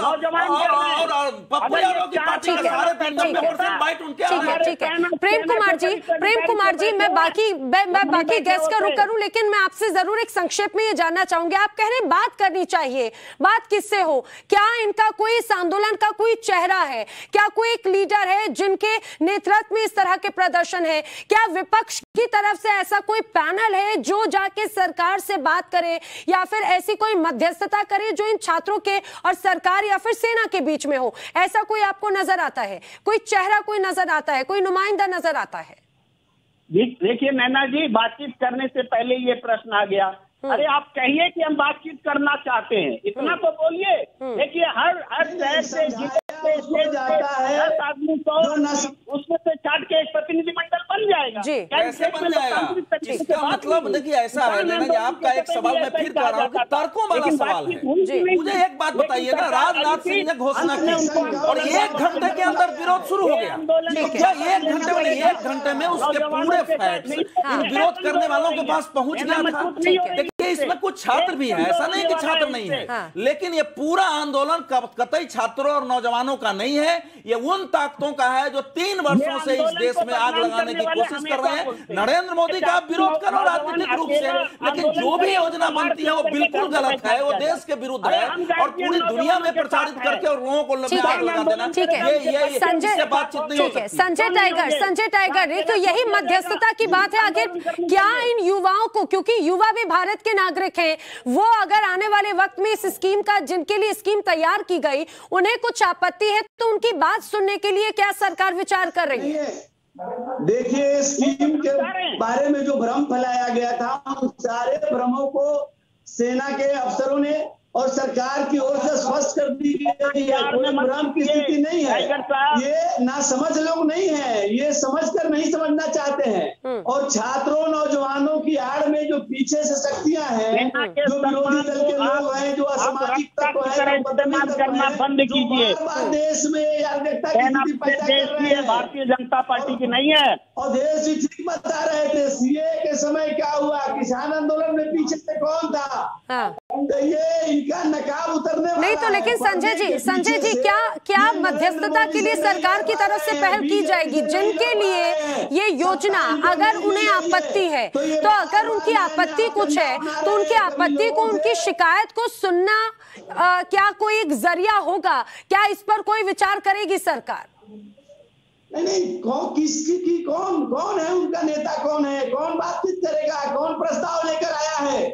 और पप्पू यादव की पार्टी के सारे बाइट उनके आ रहे थे। ठीक है प्रेम कुमार जी, प्रेम कुमार जी मैं बाकी मैं बाकी गेस्ट का रुख करूं, लेकिन मैं आपसे जरूर एक संक्षेप में ये जानना चाहूंगी। आप कह रहे हैं बात करनी चाहिए, बात किससे हो? क्या इनका कोई इस आंदोलन का कोई चेहरा है? क्या कोई एक लीडर है जिनके नेतृत्व में इस तरह के प्रदर्शन है? क्या विपक्ष की तरफ से ऐसा कोई पैनल है जो जाके सरकार से बात करे, या फिर ऐसी कोई मध्यस्थता करे जो इन छात्रों के और सरकार या फिर सेना के बीच में हो? ऐसा कोई आपको नजर आता है? कोई चेहरा कोई नजर आता है, कोई नुमाइंदा नजर आता है? देखिए नैना जी, बातचीत करने से पहले ये प्रश्न आ गया, अरे आप कहिए कि हम बातचीत करना चाहते हैं, इतना तो बोलिए। देखिए हर हर शहर से आदमी को उसमें से छाट के एक प्रतिनिधिमंडल बन जाएगा। कैसे बन जाएगा? इसका मतलब देखिए ऐसा है ना, आपका एक सवाल मैं फिर कर रहा हूँ कि तर्कों वाला सवाल है। मुझे एक बात बताइए ना, राजनाथ सिंह ने घोषणा की और एक घंटे के अंदर विरोध शुरू हो गया, तो क्या एक घंटे में एक घंटे में उसके पूरे फैक्ट्स इन विरोध करने वालों के पास पहुंच गया था? देखिए देखिए इसमें कुछ छात्र भी हैं, ऐसा नहीं कि छात्र नहीं है, हाँ। लेकिन ये पूरा आंदोलन कतई छात्रों और नौजवानों का नहीं है, ये उन ताकतों का है जो तीन वर्षों से इस देश में आग लगाने की कोशिश कर रहे हैं। नरेंद्र मोदी का आप विरोध करो राजनीतिक रूप से, लेकिन जो भी योजना बनती है वो बिल्कुल गलत है, वो देश के विरुद्ध है और पूरी दुनिया में प्रचारित करके और लोगों को आग लगा देना। ठीक है संजय, बातचीत नहीं हो सकती। संजय टाइगर, संजय टाइगर, एक तो यही मध्यस्थता की बात है। आखिर क्या इन युवाओं को, क्योंकि युवा भी भारत के नागरिक हैं, वो अगर आने वाले वक्त में इस स्कीम का, जिनके लिए स्कीम तैयार की गई, उन्हें कुछ आपत्ति है तो उनकी बात सुनने के लिए क्या सरकार विचार कर रही है? देखिए, स्कीम के बारे में जो भ्रम फैलाया गया था, उन सारे भ्रमों को सेना के अफसरों ने और सरकार की ओर से स्पष्ट कर दी गई है। कोई भ्रम की स्थिति नहीं है, ये ना समझ लोग नहीं है, ये समझकर नहीं समझना चाहते हैं। और छात्रों नौजवानों की आड़ में जो पीछे से शक्तियां हैं, जो विरोधी दल के लोग हैं, जो असामाजिक तत्व हैं, बंद कीजिए। देश में अराजकता की स्थिति पैदा कर रहे हैं, भारतीय जनता पार्टी की नहीं है। और देश भी ठीक बता रहे थे, सीए के समय क्या हुआ, किसान आंदोलन में पीछे से कौन था? ये इनका नकाब उतरने नहीं तो, लेकिन संजय जी, संजय जी क्या क्या मध्यस्थता के लिए सरकार की तरफ से पहल की जाएगी जिनके लिए ये योजना, अगर उन्हें आपत्ति है तो अगर उनकी आपत्ति कुछ है तो उनकी आपत्ति को, उनकी शिकायत को सुनना आ, क्या कोई एक जरिया होगा? क्या इस पर कोई विचार करेगी सरकार? नहीं नहीं, कौन किसकी की कौन कौन है, उनका नेता कौन है, कौन बातचीत करेगा, कौन प्रस्ताव लेकर आया है?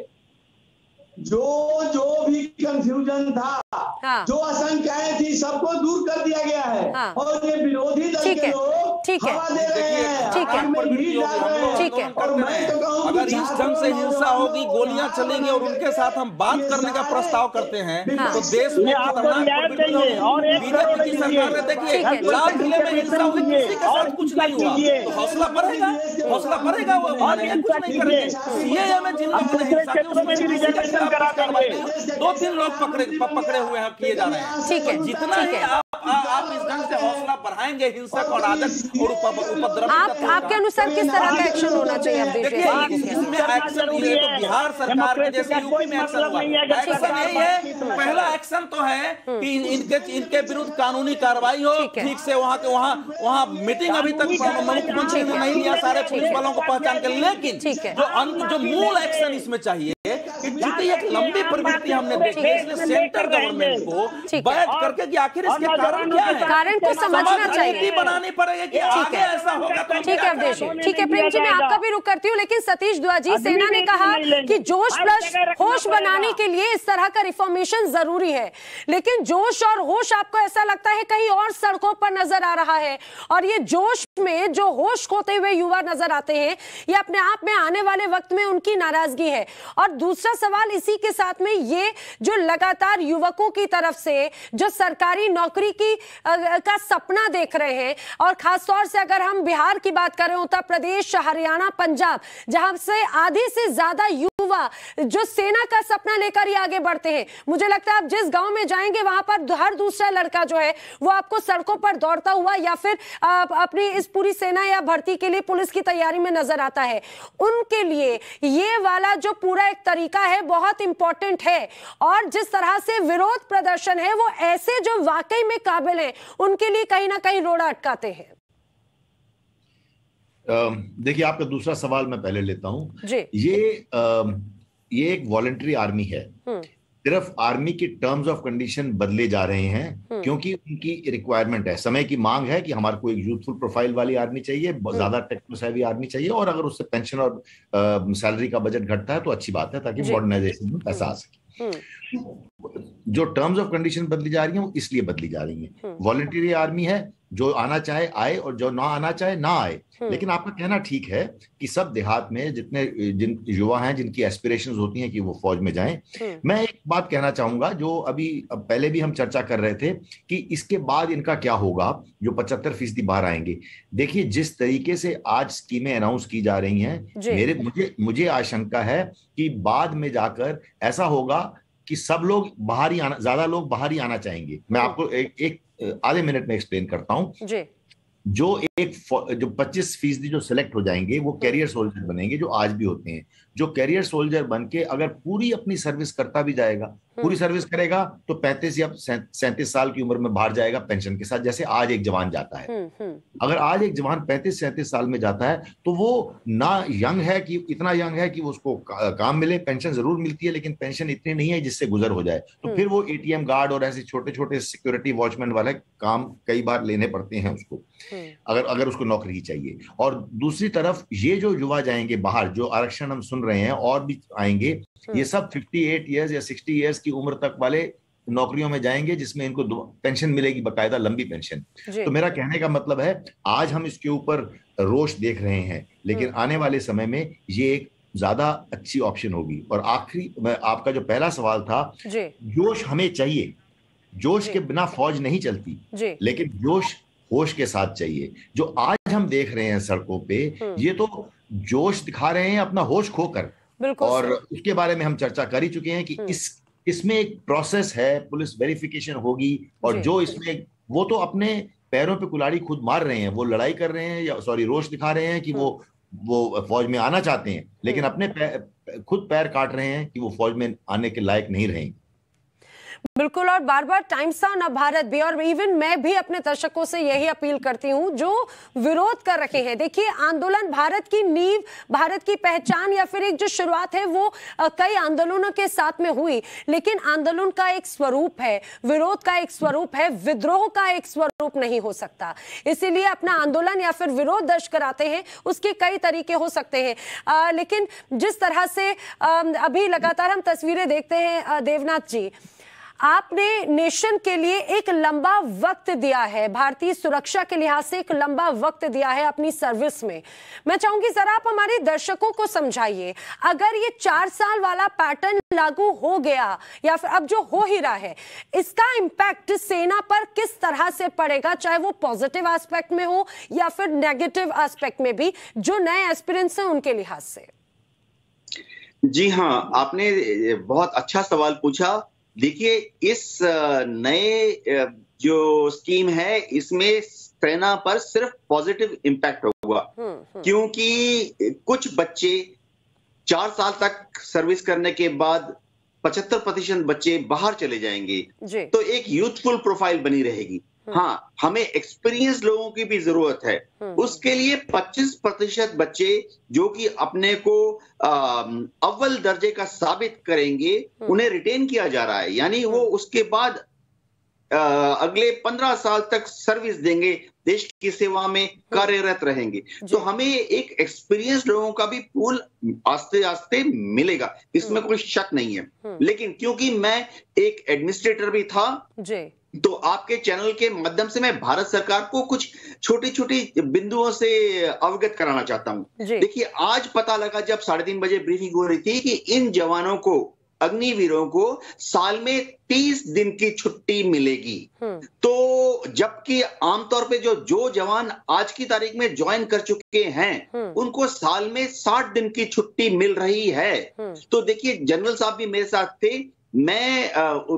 जो जो भी कंफ्यूजन था, हाँ। जो आशंकाएं थी, सबको दूर कर दिया गया है। हाँ। और ये विरोधी दल के लोग हवा दे रहे हैं, ठीक है, ठीक है। और मैं तो कहूं, अगर इस ढंग से हिंसा होगी, गोलियां चलेंगी और उनके साथ हम बात करने का प्रस्ताव करते हैं तो देश में खतरनाक बीजेपी की सरकार ने, देखिए चार जिले में हिंसा हुई, किसी के साथ कुछ नहीं हुआ, तो हौसला बढ़ेगा, हौसला बढ़ेगा, वो कुछ नहीं करेंगे। सीएए में जिन लोगों ने हिंसा दो तीन लोग पकड़े पकड़े हुए हैं, किए जा रहे हैं। ठीक है, जितना ही आप आप इस ढंग से हौसला बढ़ाएंगे हिंसक और आदत और उपद्रव, आप आपके अनुसार किस तरह का एक्शन होना चाहिए? अब देखिए इसमें एक्शन ये तो बिहार सरकार के जैसे यूपी में एक्शन हुआ, एक्शन यही है। पहला एक्शन तो है कि इनके इनके विरुद्ध कानूनी कार्रवाई हो, ठीक से वहाँ के वहाँ वहाँ मीटिंग अभी तक मुख्यमंत्री ने नहीं लिया सारे पुलिस वालों को पहचान के, लेकिन जो अंत जो मूल एक्शन इसमें चाहिए कि चूंकि एक लंबी प्रवृत्ति हमने देखी, इसलिए सेंटर गवर्नमेंट को बैठ करके कि आखिर इसके कारण क्या है, कारण को समझना चाहिए, बनानी पड़ेगी कि आगे ऐसा होगा तो। ठीक है अवधेश, ठीक है प्रेम जी, मैं आपका भी रुख करती हूँ, लेकिन सतीश दुआ जी, सेना ने कहा कि जोश प्लस होश बनाने के लिए इस तरह का रिफॉर्मेशन जरूरी है, लेकिन जोश और होश आपको ऐसा लगता है कहीं और सड़कों पर नजर आ रहा है, और ये जोश में जो होश खोते हुए युवा नजर आते हैं, ये अपने आप में आने वाले वक्त में उनकी नाराजगी है। और दूसरा सवाल इसी के साथ में, ये जो लगातार युवकों की तरफ से जो सरकारी नौकरी की आ, का सपना देख रहे हैं, और खासतौर से अगर हम बिहार की बात करें, उत्तर प्रदेश, हरियाणा, पंजाब, जहां से आधे से ज्यादा युवा जो सेना का सपना लेकर ही आगे बढ़ते हैं, मुझे लगता है आप जिस गांव में जाएंगे वहां पर हर दूसरा लड़का जो है वो आपको सड़कों पर दौड़ता हुआ या फिर आ, अपनी इस पूरी सेना या भर्ती के लिए पुलिस की तैयारी में नजर आता है। उनके लिए ये वाला जो पूरा एक तरीका है बहुत इंपॉर्टेंट है, और जिस तरह से विरोध प्रदर्शन है वो ऐसे जो वाकई में काबिल हैं उनके लिए कहीं ना कहीं रोड़ा अटकाते हैं। देखिए, आपका दूसरा सवाल मैं पहले लेता हूं। ये आ, ये एक वॉलंटरी आर्मी है, सिर्फ आर्मी की टर्म्स ऑफ कंडीशन बदले जा रहे हैं क्योंकि उनकी रिक्वायरमेंट है, समय की मांग है कि हमारे को एक यूथफुल प्रोफाइल वाली आर्मी चाहिए, ज्यादा टेक्नो सेवी आर्मी चाहिए, और अगर उससे पेंशन और सैलरी का बजट घटता है तो अच्छी बात है ताकि मॉडर्नाइजेशन में पैसा आ सके। जो टर्म्स ऑफ कंडीशन बदली जा रही है वो इसलिए बदली जा रही है। वॉलंटरी आर्मी है, जो आना चाहे आए और जो ना आना चाहे ना आए। लेकिन आपका कहना ठीक है कि सब देहात में जितने जिन युवा हैं जिनकी एस्पिरेशंस होती हैं कि वो फौज में जाएं। मैं एक बात कहना चाहूंगा जो अभी अब पहले भी हम चर्चा कर रहे थे कि इसके बाद इनका क्या होगा जो पचहत्तर फीसदी बाहर आएंगे। देखिए, जिस तरीके से आज स्कीमें अनाउंस की जा रही हैं, मेरे मुझे मुझे आशंका है कि बाद में जाकर ऐसा होगा कि सब लोग बाहर ही आना, ज्यादा लोग बाहर ही आना चाहेंगे। मैं आपको एक, एक आधे मिनट में एक्सप्लेन करता हूं। जो एक जो पच्चीस फीसदी जो सिलेक्ट हो जाएंगे वो कैरियर सोल्जर बनेंगे, जो आज भी होते हैं। जो कैरियर सोल्जर बन के अगर पूरी अपनी सर्विस करता भी जाएगा, पूरी सर्विस करेगा, तो पैंतीस या सैंतीस साल की उम्र में बाहर जाएगा पेंशन के साथ, जैसे आज एक जवान जाता है। अगर आज एक जवान पैंतीस सैंतीस साल में जाता है तो वो ना यंग है कि इतना यंग है कि उसको का, काम मिले, पेंशन जरूर मिलती है लेकिन पेंशन इतनी नहीं है जिससे गुजर हो जाए, तो फिर वो एटीएम गार्ड और ऐसे छोटे छोटे सिक्योरिटी वॉचमैन वाले काम कई बार लेने पड़ते हैं उसको, अगर अगर उसको नौकरी चाहिए। और दूसरी तरफ ये जो युवा जाएंगे बाहर, जो आरक्षण हम सुन रहे हैं और भी आएंगे, ये सब अट्ठावन इयर्स या साठ इयर्स की उम्र तक वाले नौकरियों में जाएंगे जिसमें इनको पेंशन मिलेगी, बकायदा लंबी पेंशन। तो मेरा कहने का मतलब है आज हम इसके ऊपर रोष देख रहे हैं, लेकिन आने वाले समय में ये एक ज्यादा अच्छी ऑप्शन होगी। और आखिरी, आपका जो पहला सवाल था, जोश हमें चाहिए, जोश के बिना फौज नहीं चलती, लेकिन जोश होश के साथ चाहिए। जो आज हम देख रहे हैं सड़कों पे, ये तो जोश दिखा रहे हैं अपना होश खोकर, और उसके बारे में हम चर्चा कर ही चुके हैं कि इस इसमें एक प्रोसेस है, पुलिस वेरिफिकेशन होगी, और जो इसमें वो तो अपने पैरों पे कुल्हाड़ी खुद मार रहे हैं, वो लड़ाई कर रहे हैं या सॉरी रोष दिखा रहे हैं कि वो वो फौज में आना चाहते हैं, लेकिन अपने पैर, खुद पैर काट रहे हैं कि वो फौज में आने के लायक नहीं रहेंगे। बिल्कुल, और बार बार टाइम्स ऑफ भारत भी, और इवन मैं भी अपने दर्शकों से यही अपील करती हूं जो विरोध कर रखे हैं। देखिए, आंदोलन भारत की नींव, भारत की पहचान या फिर एक जो शुरुआत है वो कई आंदोलनों के साथ में हुई, लेकिन आंदोलन का एक स्वरूप है, विरोध का एक स्वरूप है, विद्रोह का एक स्वरूप नहीं हो सकता। इसीलिए अपना आंदोलन या फिर विरोध दर्ज कराते हैं, उसके कई तरीके हो सकते हैं। आ, लेकिन जिस तरह से आ, अभी लगातार हम तस्वीरें देखते हैं, देवनाथ जी, आपने नेशन के लिए एक लंबा वक्त दिया है, भारतीय सुरक्षा के लिहाज से एक लंबा वक्त दिया है अपनी सर्विस में। मैं चाहूंगी जरा आप हमारे दर्शकों को समझाइए, अगर ये चार साल वाला पैटर्न लागू हो गया या फिर अब जो हो ही रहा है, इसका इम्पैक्ट सेना पर किस तरह से पड़ेगा, चाहे वो पॉजिटिव एस्पेक्ट में हो या फिर नेगेटिव एस्पेक्ट में भी, जो नए एस्पिरेंट्स हैं उनके लिहाज से। जी हाँ, आपने बहुत अच्छा सवाल पूछा। देखिए, इस नए जो स्कीम है इसमें सेना पर सिर्फ पॉजिटिव इम्पैक्ट होगा, क्योंकि कुछ बच्चे चार साल तक सर्विस करने के बाद पचहत्तर प्रतिशत बच्चे बाहर चले जाएंगे, तो एक यूथफुल प्रोफाइल बनी रहेगी। हाँ, हमें एक्सपीरियंस लोगों की भी जरूरत है। उसके लिए पच्चीस प्रतिशत बच्चे जो कि अपने को आ, अव्वल दर्जे का साबित करेंगे, उन्हें रिटेन किया जा रहा है, यानी वो उसके बाद आ, अगले पंद्रह साल तक सर्विस देंगे, देश की सेवा में कार्यरत रहेंगे। तो हमें एक एक्सपीरियंस लोगों का भी पूल आस्ते आस्ते मिलेगा, इसमें कोई शक नहीं है। लेकिन क्योंकि मैं एक एडमिनिस्ट्रेटर भी था, तो आपके चैनल के माध्यम से मैं भारत सरकार को कुछ छोटी छोटी बिंदुओं से अवगत कराना चाहता हूं। देखिए, आज पता लगा जब साढ़े तीन बजे ब्रीफिंग हो रही थी कि इन जवानों को, अग्निवीरों को साल में तीस दिन की छुट्टी मिलेगी। तो जबकि आमतौर पे जो जो जवान आज की तारीख में ज्वाइन कर चुके हैं, उनको साल में साठ दिन की छुट्टी मिल रही है। तो देखिए, जनरल साहब भी मेरे साथ थे। मैं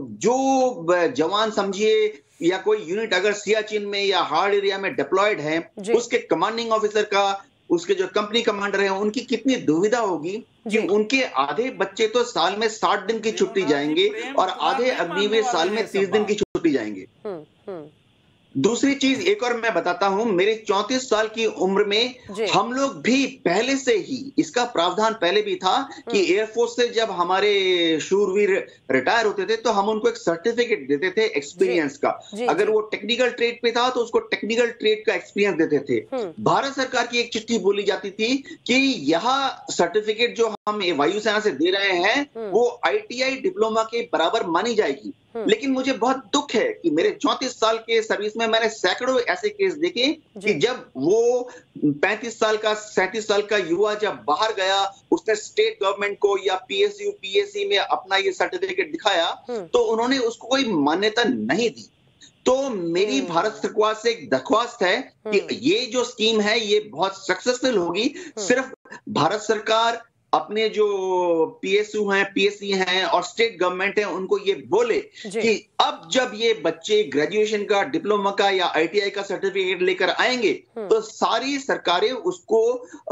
जो जवान समझिए या कोई यूनिट अगर सियाचिन में या हार्ड एरिया में डिप्लॉयड है, उसके कमांडिंग ऑफिसर का, उसके जो कंपनी कमांडर हैं, उनकी कितनी दुविधा होगी कि उनके आधे बच्चे तो साल में साठ दिन की छुट्टी जाएंगे और आधे अग्निवीर साल में तीस दिन की छुट्टी जाएंगे। दूसरी चीज एक और मैं बताता हूं, मेरे चौंतीस साल की उम्र में हम लोग भी पहले से ही, इसका प्रावधान पहले भी था कि एयरफोर्स से जब हमारे शूरवीर रिटायर होते थे तो हम उनको एक सर्टिफिकेट देते थे एक्सपीरियंस का। अगर वो टेक्निकल ट्रेड पे था तो उसको टेक्निकल ट्रेड का एक्सपीरियंस देते थे। भारत सरकार की एक चिट्ठी बोली जाती थी कि यह सर्टिफिकेट जो हम वायुसेना से दे रहे हैं वो आईटीआई डिप्लोमा के बराबर मानी जाएगी। लेकिन मुझे बहुत दुख है कि मेरे चौंतीस साल के सर्विस में मैंने सैकड़ों ऐसे केस देखे कि जब वो पैंतीस साल का, सैंतीस साल का युवा जब बाहर गया, उसने स्टेट गवर्नमेंट को या पीएसयू पीएससी में अपना ये सर्टिफिकेट दिखाया, तो उन्होंने उसको कोई मान्यता नहीं दी। तो मेरी भारत सरकार से एक दरख्वास्त है कि ये जो स्कीम है ये बहुत सक्सेसफुल होगी। सिर्फ भारत सरकार अपने जो पीएसयू हैं, पीएससी हैं और स्टेट गवर्नमेंट है उनको ये बोले कि अब जब ये बच्चे ग्रेजुएशन का, डिप्लोमा का या आईटीआई का सर्टिफिकेट लेकर आएंगे तो सारी सरकारें उसको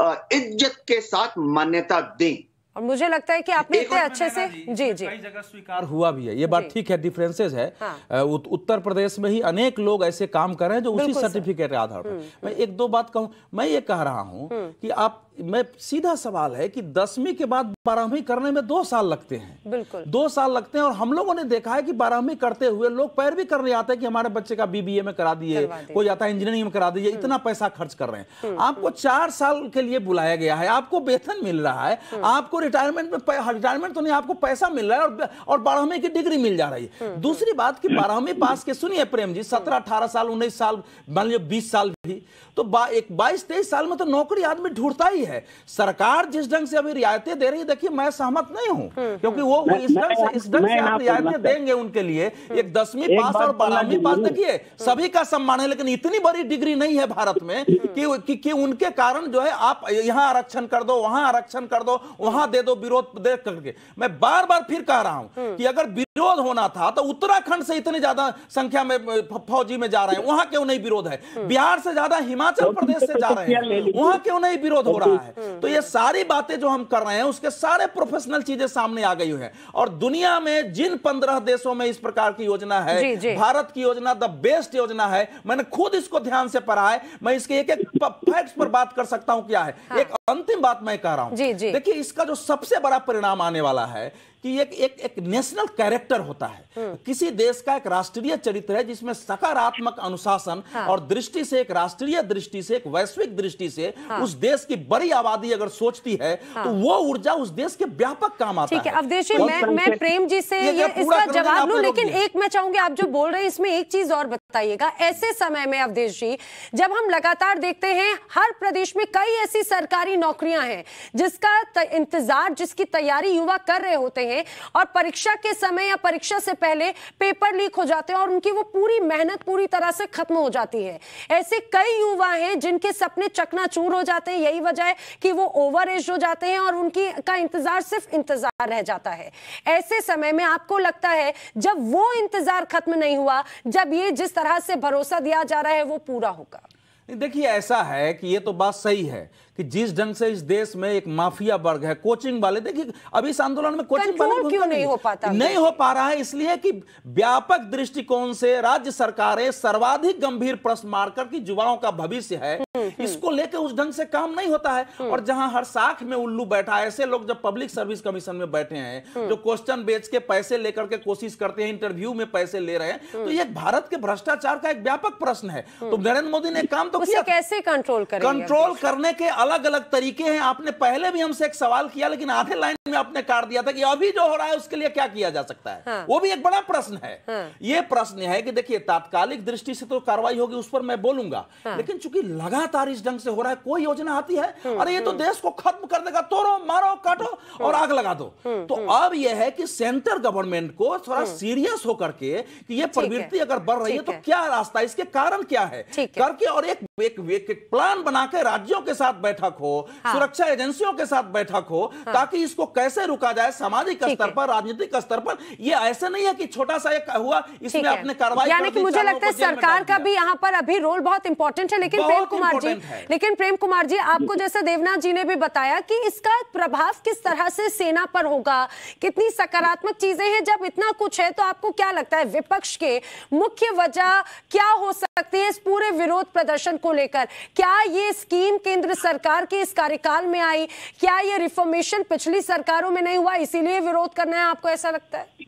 इज्जत के साथ मान्यता दें। और मुझे लगता है कि आपने इतने अच्छे से जी जी कई जगह स्वीकार हुआ भी है, ये बात ठीक है, डिफरेंसेस है। हाँ। उत्तर प्रदेश में ही अनेक लोग ऐसे काम कर रहे हैं जो उसी सर्टिफिकेट के आधार पर। मैं एक दो बात कहूं, मैं ये कह रहा हूं कि आप, मैं सीधा सवाल है कि दसवीं के बाद बारहवीं करने में दो साल लगते हैं, बिल्कुल दो साल लगते हैं। और हम लोगों ने देखा है कि बारहवीं करते हुए लोग पैरवी करने आते हैं कि हमारे बच्चे का बीबीए में करा दिए, कोई आता है इंजीनियरिंग में करा दिए, इतना पैसा खर्च कर रहे हैं। आपको चार साल के लिए बुलाया गया है, आपको वेतन मिल रहा है, आपको रिटायरमेंट में, रिटायरमेंट तो नहीं, आपको पैसा मिल रहा है और, और बारहवीं की डिग्री मिल जा रही है। दूसरी बात कि बारहवीं पास के, सुनिए प्रेम जी, सत्रह अठारह साल, उन्नीस साल, मान लीजिए बीस साल भी, तो बा, एक बाईस तेईस साल में तो नौकरी आदमी ढूंढता ही है। सरकार जिस ढंग से अभी रियायतें दे रही है, देखिए मैं सहमत नहीं हूं, क्योंकि वो, वो इस ढंग से इस ढंग से आप रियायतें देंगे उनके लिए। एक दसवीं पास और बारहवीं पास, देखिए सभी का सम्मान है, लेकिन इतनी बड़ी डिग्री नहीं है भारत में कि, कि, कि उनके कारण जो है आप यहां आरक्षण कर दो, वहां आरक्षण कर दो, वहां दे दो, विरोध दे करके। मैं बार बार फिर कह रहा हूं कि अगर विरोध होना था तो उत्तराखंड से इतनी ज्यादा संख्या में फौजी में जा रहे हैं, वहां क्यों नहीं विरोध है? बिहार से ज्यादा हिमाचल प्रदेश से जा रहे हैं, वहां क्यों नहीं विरोध हो रहा है? तो ये सारी बातें जो हम कर रहे हैं उसके सारे प्रोफेशनल चीजें सामने आ गई है। और दुनिया में जिन पंद्रह देशों में इस प्रकार की योजना है, जी, जी। भारत की योजना द बेस्ट योजना है। मैंने खुद इसको ध्यान से पढ़ा है, मैं इसके एक एक फैक्ट्स पर बात कर सकता हूं क्या है। हाँ। एक अंतिम बात मैं कह रहा हूं, देखिए इसका जो सबसे बड़ा परिणाम आने वाला है कि एक एक एक नेशनल कैरेक्टर होता है, किसी देश का एक राष्ट्रीय चरित्र है जिसमें सकारात्मक अनुशासन, हाँ। और दृष्टि से, एक राष्ट्रीय दृष्टि से, एक वैश्विक दृष्टि से, हाँ। उस देश की बड़ी आबादी अगर सोचती है, हाँ। तो वो ऊर्जा उस देश के व्यापक काम आता है। ठीक है अवधेश जी, मैं मैं प्रेम जी से ये, ये इसका जवाब लूं, लेकिन एक मैं चाहूंगी आप जो बोल रहे हैं इसमें एक चीज और बताइएगा। ऐसे समय में अवधेश जी, जब हम लगातार देखते हैं हर प्रदेश में कई ऐसी सरकारी नौकरियां हैं जिसका इंतजार, जिसकी तैयारी युवा कर रहे होते हैं, और परीक्षा के समय या परीक्षा से पहले पेपर लीक हो जाते हैं और उनकी वो पूरी मेहनत पूरी तरह से खत्म हो जाती है। ऐसे कई युवा हैं जिनके सपने चकनाचूर हो जाते हैं, यही वजह है कि वो ओवर एज हो जाते हैं और उनकी का इंतजार सिर्फ इंतजार रह जाता है। ऐसे समय में आपको लगता है जब वो इंतजार खत्म नहीं हुआ, जब ये जिस तरह से भरोसा दिया जा रहा है वो पूरा होगा? देखिए ऐसा है कि ये तो बात सही है कि जिस ढंग से इस देश में एक माफिया वर्ग है, कोचिंग वाले, देखिए अभी इस आंदोलन में कोचिंग वाले क्यों नहीं हो पाता, नहीं हो पा रहा है, इसलिए कि व्यापक दृष्टिकोण से राज्य सरकारें सर्वाधिक गंभीर प्रश्न मारकर कि युवाओं का भविष्य है, इसको लेकर उस ढंग से काम नहीं होता है। और जहां हर साख में उल्लू बैठा, ऐसे लोग जब पब्लिक सर्विस कमीशन में बैठे हैं जो क्वेश्चन बेच के पैसे लेकर के कोशिश करते हैं, इंटरव्यू में पैसे ले रहे हैं, तो ये भारत के भ्रष्टाचार का एक व्यापक प्रश्न है। तो नरेंद्र मोदी ने काम तो किया, कैसे कंट्रोल करेंगे? कंट्रोल करने के अलग अलग तरीके हैं। आपने पहले भी हमसे एक सवाल किया, लेकिन आधे लाइन में आपने काट दिया था कि अभी जो हो रहा है उसके लिए क्या किया जा सकता है। हाँ। वो भी एक बड़ा प्रश्न है। हाँ। ये प्रश्न है कि देखिए तात्कालिक दृष्टि से तो कार्रवाई होगी, उस पर मैं बोलूंगा, हाँ। लेकिन चूंकि लगातार इस ढंग से हो रहा है, कोई योजना आती है, अरे ये तो देश को खत्म कर देगा, तोड़ो मारो काटो और आग लगा दो। तो अब यह है कि सेंट्रल गवर्नमेंट को थोड़ा सीरियस होकर के कि ये प्रवृत्ति अगर बढ़ रही है तो क्या रास्ता, इसके कारण क्या है करके, और एक एक, एक, एक प्लान बनाकर राज्यों के साथ बैठक हो, हाँ। सुरक्षा एजेंसियों के साथ बैठक हो, हाँ। ताकि इसको कैसे रुका जाए सामाजिक स्तर पर, राजनीतिक स्तर पर। ये ऐसे नहीं है कि छोटा सा एक हुआ इसमें आपने कार्रवाई, यानी कि मुझे लगता है सरकार का भी यहाँ पर अभी रोल बहुत इंपॉर्टेंट है। लेकिन प्रेम कुमार जी, लेकिन प्रेम कुमार जी आपको जैसे देवनाथ जी ने भी बताया कि इसका प्रभाव किस तरह से सेना पर होगा, कितनी सकारात्मक चीजें हैं। जब इतना कुछ है तो आपको क्या लगता है विपक्ष के मुख्य वजह क्या हो सकती है इस पूरे विरोध प्रदर्शन को लेकर? क्या ये स्कीम केंद्र सरकार के इस कार्यकाल में आई? क्या ये रिफॉर्मेशन पिछली सरकारों में नहीं हुआ, इसीलिए विरोध करना है, आपको ऐसा लगता है?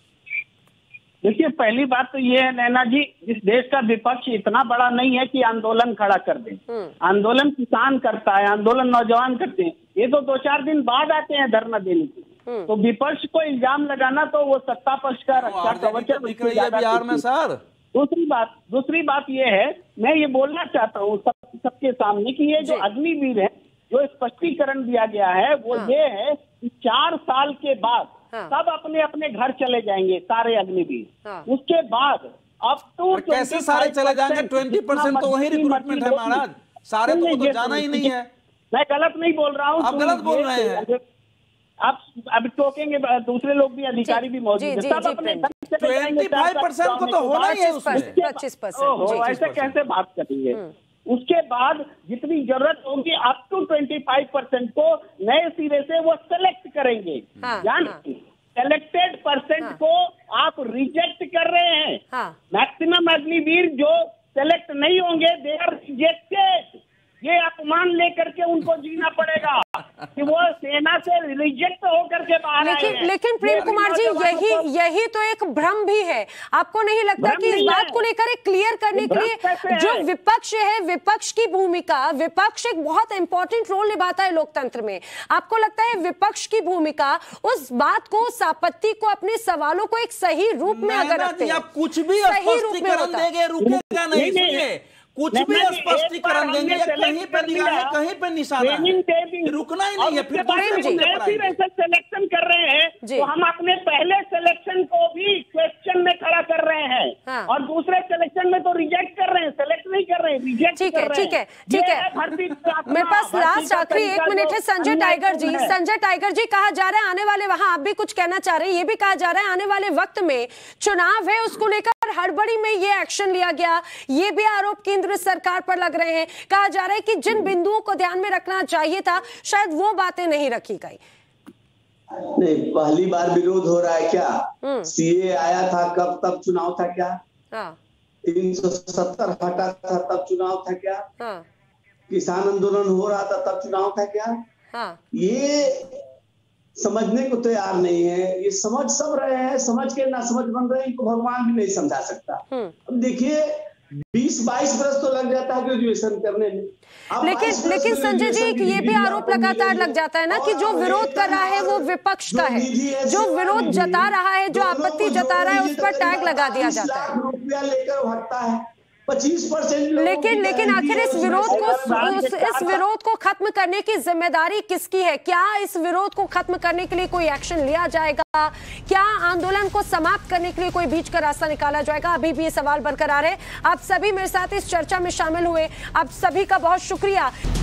देखिए पहली बात तो ये है नैना जी, इस देश का विपक्ष इतना बड़ा नहीं है कि आंदोलन खड़ा कर दे। आंदोलन किसान करता है, आंदोलन नौजवान करते हैं, ये तो दो चार दिन बाद आते हैं धरना देने के। तो विपक्ष को इल्जाम लगाना तो वो सत्ता पक्ष का रक्षा कवच है बिहार में। सर दूसरी बात दूसरी बात ये है, मैं ये बोलना चाहता हूँ सब सबके सामने कि ये जो अग्निवीर है, जो स्पष्टीकरण दिया गया है वो हाँ। ये है कि चार साल के बाद हाँ। सब अपने अपने घर चले जाएंगे सारे अग्निवीर। हाँ। उसके बाद अब तो कैसे सारे चले जाएंगे? ट्वेंटी परसेंट तो वही रिक्रूटमेंट है महाराज, सारे तो, तो जाना ही नहीं है। मैं गलत नहीं बोल रहा हूँ, आप गलत बोल रहे हैं। आप अब टोकेंगे, दूसरे लोग भी, अधिकारी भी मौजूद हैं, सब अपने ट्वेंटी फाइव परसेंट को तो होना ही है उसमें। पच्चीस परसेंट ऐसे कैसे बात करेंगे? उसके बाद जितनी जरूरत होगी up to twenty five percent को नए सिरे से वो सेलेक्ट करेंगे। यानी सेलेक्टेड परसेंट को आप रिजेक्ट कर रहे हैं। मैक्सिमम अग्निवीर जो सेलेक्ट नहीं होंगे दे आर रिजेक्टेड। ये अपमान लेकर के उनको जीना पड़ेगा कि वो सेना से रिजेक्ट होकर के बाहर आए हैं। लेकिन प्रेम कुमार जी, यही यही तो एक भ्रम भी है। आपको नहीं लगता कि इस बात को लेकर एक क्लियर करने के लिए जो विपक्ष है, विपक्ष की भूमिका, विपक्ष एक बहुत इंपॉर्टेंट रोल निभाता है लोकतंत्र में। आपको लगता है विपक्ष की भूमिका उस बात को, उस आपत्ति को, अपने सवालों को एक सही रूप में अगर रखते हैं, आप कुछ भी स्पष्टीकरण देंगे रुकेगा नहीं, कुछ भी स्पष्टीकरण देंगे, कहीं पे निगाह है, कहीं पे निशाना है, रुकना ही नहीं है। फिर फिर ऐसा सिलेक्शन कर रहे हैं तो हम अपने पहले सिलेक्शन को भी क्वेश्चन में खड़ा कर रहे हैं। हाँ। और दूसरे सिलेक्शन में तो रिजेक्ट कर रहे हैं, सेलेक्ट नहीं कर रहे हैं, रिजेक्ट ठीक है, ठीक है, ठीक है। मेरे पास लास्ट आखिरी एक मिनट है। संजय टाइगर जी, संजय टाइगर जी, कहा जा रहा है आने वाले, वहां आप भी कुछ कहना चाह रहे हैं, ये भी कहा जा रहा है आने वाले वक्त में चुनाव है, उसको लेकर हड़बड़ी में ये एक्शन लिया गया, ये भी आरोप केंद्र सरकार पर लग रहे हैं। कहा जा रहा है कि जिन बिंदुओं को ध्यान में रखना चाहिए था शायद वो बातें नहीं रखी गई। नहीं, पहली बार विरोध हो रहा है क्या? सीए आया था कब, तब चुनाव था क्या? तीन सौ सत्तर हटा था तब चुनाव था क्या? हाँ। किसान आंदोलन हो रहा था तब चुनाव था क्या? हाँ। ये समझने को तैयार नहीं है। ये समझ सब रहे हैं, समझ के ना समझ बन रहे हैं, इनको भगवान भी नहीं समझा सकता। अब देखिए बीस बाईस बरस तो लग जाता है ग्रेजुएशन करने में। लेकिन लेकिन संजय जी, ये भी आरोप लगातार लग जाता है ना कि जो विरोध कर रहा है वो विपक्ष का है, जो विरोध जता रहा है, जो आपत्ति जता रहा है, उस पर टैग लगा दिया जाता है। रुपया लेकर भरता है पच्चीस परसेंट। लेकिन लेकिन आखिर इस विरोध को इस विरोध को खत्म करने की जिम्मेदारी किसकी है? क्या इस विरोध को खत्म करने के लिए कोई एक्शन लिया जाएगा? क्या आंदोलन को समाप्त करने के लिए कोई बीच का रास्ता निकाला जाएगा? अभी भी ये सवाल बरकरार है। आप सभी मेरे साथ इस चर्चा में शामिल हुए, आप सभी का बहुत शुक्रिया।